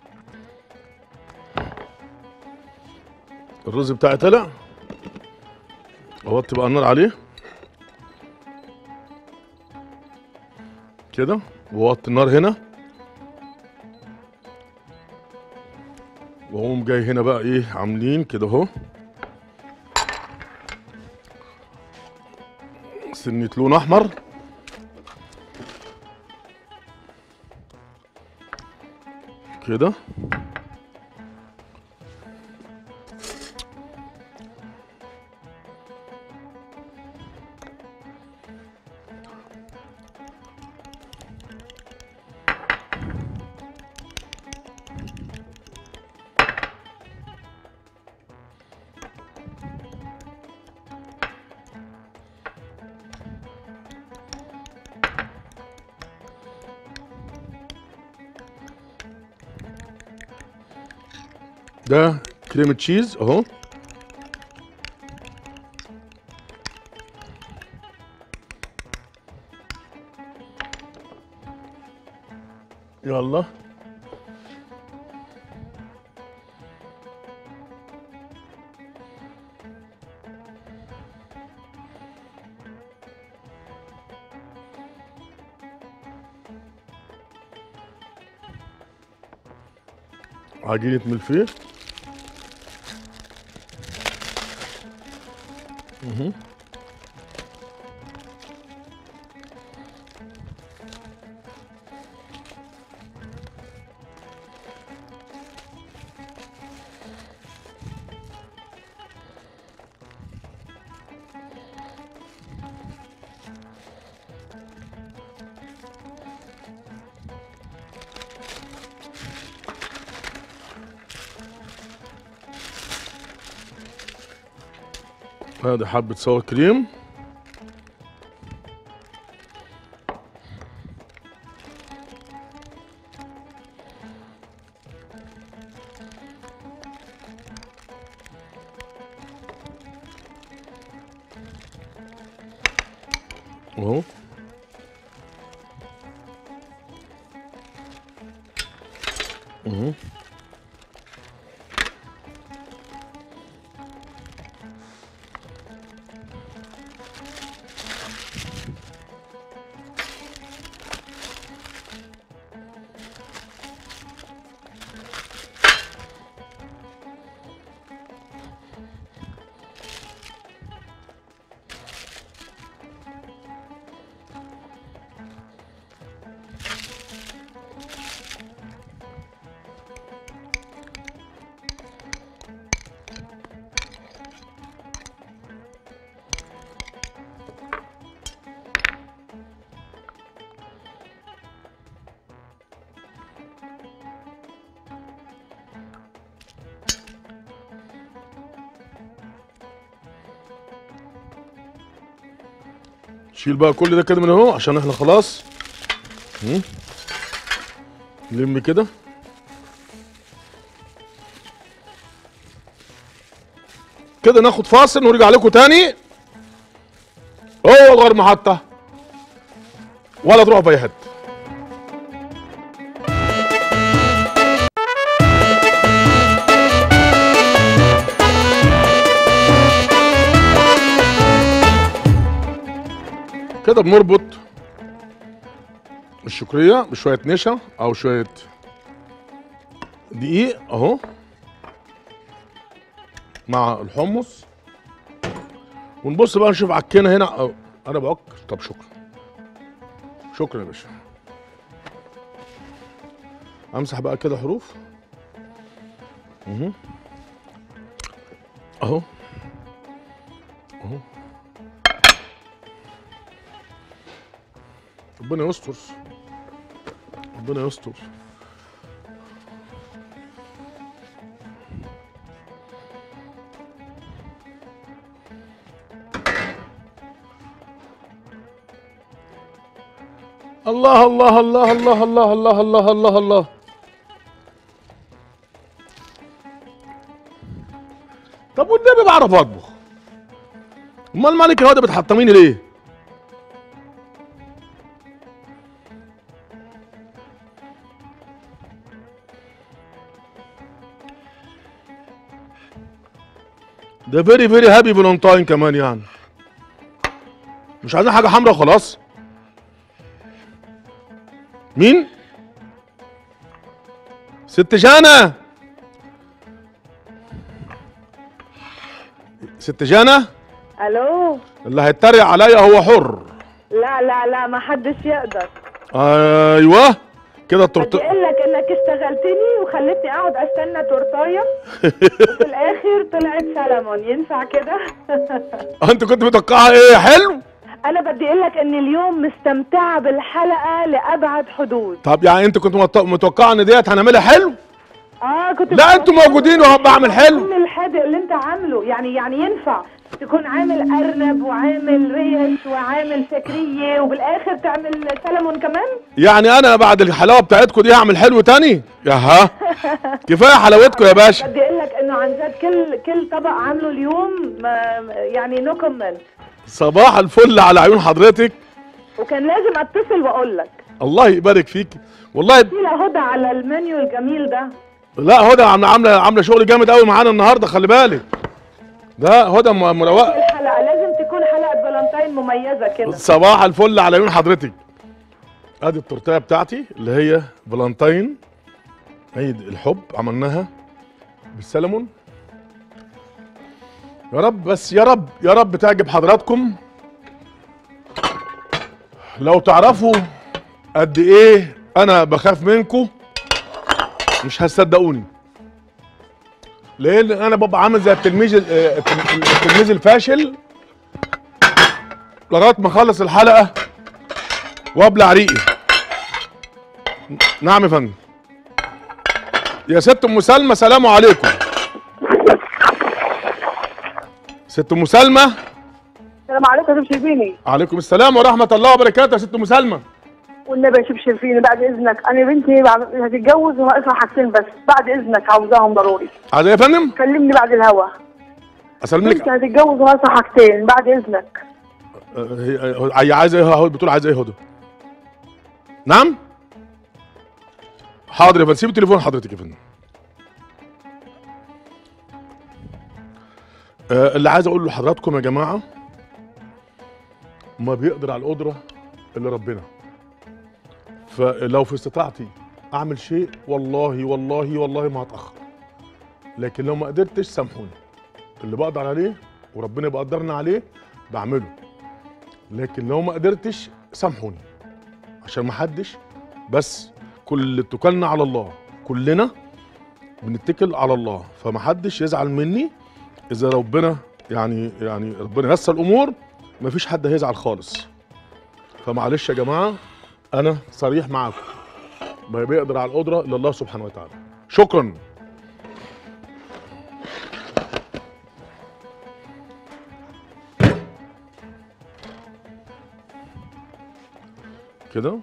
الرز بتاعي طلع. اوطي بقى النار عليه كده ووطي النار هنا واقوم جاي هنا بقى ايه عاملين كده اهو سنة لون احمر كده. ده كريمة تشيز اهو. يلا عجينة ملفيه. اها هذه حبة سوا كريم. اهو اهو شيل بقى كل ده كده من اهو عشان احنا خلاص. مم. نلم كده. كده ناخد فاصل ونرجع لكم تاني. هو غير محطة ولا تروحوا في اي حته. كده بنربط الشكرية بشوية نشا أو شوية دقيق أهو مع الحمص، ونبص بقى نشوف عكينا هنا أو أنا بعك. طب شكرا شكرا يا باشا. أمسح بقى كده حروف أهو أهو أهو. ربنا يستر ربنا يستر. الله الله الله الله الله الله الله الله الله. طب والنبي بعرف اطبخ، امال الملك الهدى بتحطميني ليه؟ ده فيري فيري هابي فالنتاين كمان، يعني مش عايزين حاجه حمراء خلاص. مين؟ ست جانا. ست جانا. الو. اللي هيتريق عليا هو حر. لا لا لا ما حدش يقدر. ايوه كده التورته. بدي اقول لك انك اشتغلتني وخلتني اقعد استنى تورتايه وفي الاخر طلعت سلمون. ينفع كده؟ انت كنت متوقعها ايه؟ حلو. انا بدي اقول لك ان اليوم مستمتعه بالحلقه لابعد حدود. طب يعني انت كنت متوقعه ان ديت هنعملها حلو؟ اه كنت. لا انتوا موجودين وبعمل حلو. كل الحادق اللي انت عامله يعني يعني ينفع تكون عامل ارنب وعامل ريش وعامل سكريه وبالاخر تعمل سلمون كمان؟ يعني انا بعد الحلاوه بتاعتكم دي هعمل حلو تاني؟ ياها كفايه حلاوتكم يا باشا. بدي اقول لك انه عن جد كل كل طبق عامله اليوم ما يعني نو كومنت. صباح الفل على عيون حضرتك. وكان لازم اتصل واقول لك. الله يبارك فيك والله. في هدى على المنيو الجميل ده. لا هدى عامله عامله عامله شغل جامد قوي معانا النهارده، خلي بالك. ده هدى مروقه. الحلقه لازم تكون حلقه فالنتين مميزه كده. صباح الفل على عيون حضرتك. ادي التورتيه بتاعتي اللي هي فالنتين عيد الحب، عملناها بالسلمون. يا رب بس يا رب يا رب تعجب حضراتكم. لو تعرفوا قد ايه انا بخاف منكم مش هتصدقوني، لان انا ببقى عامل زي التلميذ التلميذ الفاشل لغايه ما اخلص الحلقه وابلع ريقي. نعم يا فندم. يا ست ام سلمى سلام عليكم. ست ام سلمى. السلام عليكم يا شيف شرفيني. عليكم السلام ورحمه الله وبركاته يا ست ام سلمى. والنبي يا شيف شرفيني بعد اذنك، انا بنتي هتتجوز وناقصها حاجتين بس، بعد اذنك عاوزاهم ضروري. عايز ايه يا فندم؟ كلمني بعد الهوا. اسلم لك. بنتي هتتجوز وناقصها حاجتين بعد اذنك. هي عايزه ايه هدى؟ بتقول عايزه ايه هدى؟ نعم؟ حاضر يا فندم، سيب التليفون حضرتك يا فندم. آه اللي عايز اقول لحضراتكم يا جماعه، ما بيقدر على القدره الا ربنا. فلو في استطاعتي اعمل شيء والله والله والله ما هتاخر، لكن لو ما قدرتش سامحوني. اللي بقدر عليه وربنا بيقدرنا عليه بعمله، لكن لو ما قدرتش سامحوني عشان ما حدش، بس كل اتكلنا على الله، كلنا بنتكل على الله، فما حدش يزعل مني. اذا ربنا يعني يعني ربنا يسر الامور مفيش حد هيزعل خالص. فمعلش يا جماعه انا صريح معاكم، ما بيقدر على القدره الا الله سبحانه وتعالى. شكرا. كده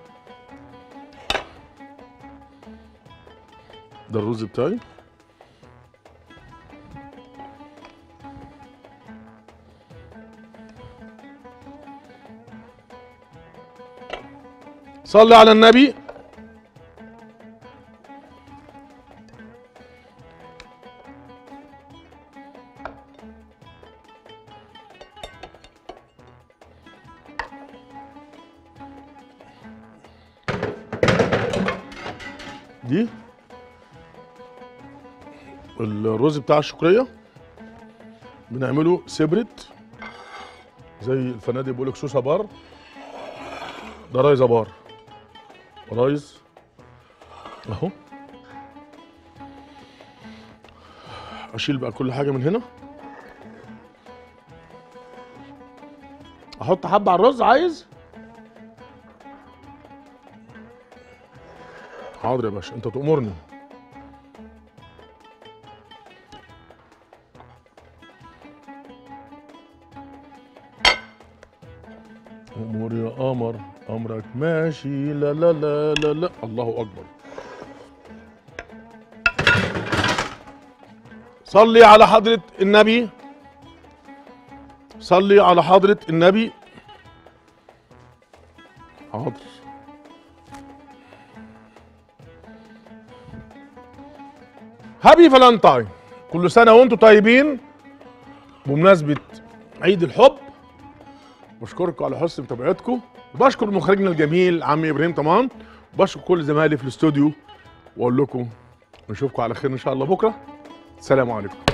ده الرز بتاعي. صلي على النبي. دي الرز بتاع الشكريه بنعمله سبرت زي الفنادق بيقول لك سوسه بار، ده رايز بار، رايز اهو. اشيل بقى كل حاجه من هنا، احط حبه على الرز. عايز؟ حاضر يا باشا، انت تأمرني. أمور يا قمر، أمرك ماشي، لا لا لا لا لا. الله أكبر. صلي على حضرة النبي، صلي على حضرة النبي. حاضر. هابي فالنتاين، كل سنة وانتم طيبين بمناسبة عيد الحب. بشكركم على حسن متابعتكم، وبشكر مخرجنا الجميل عمي ابراهيم طمان، وبشكر كل زمايلي في الاستوديو، واقول لكم نشوفكم على خير ان شاء الله بكره. السلام عليكم.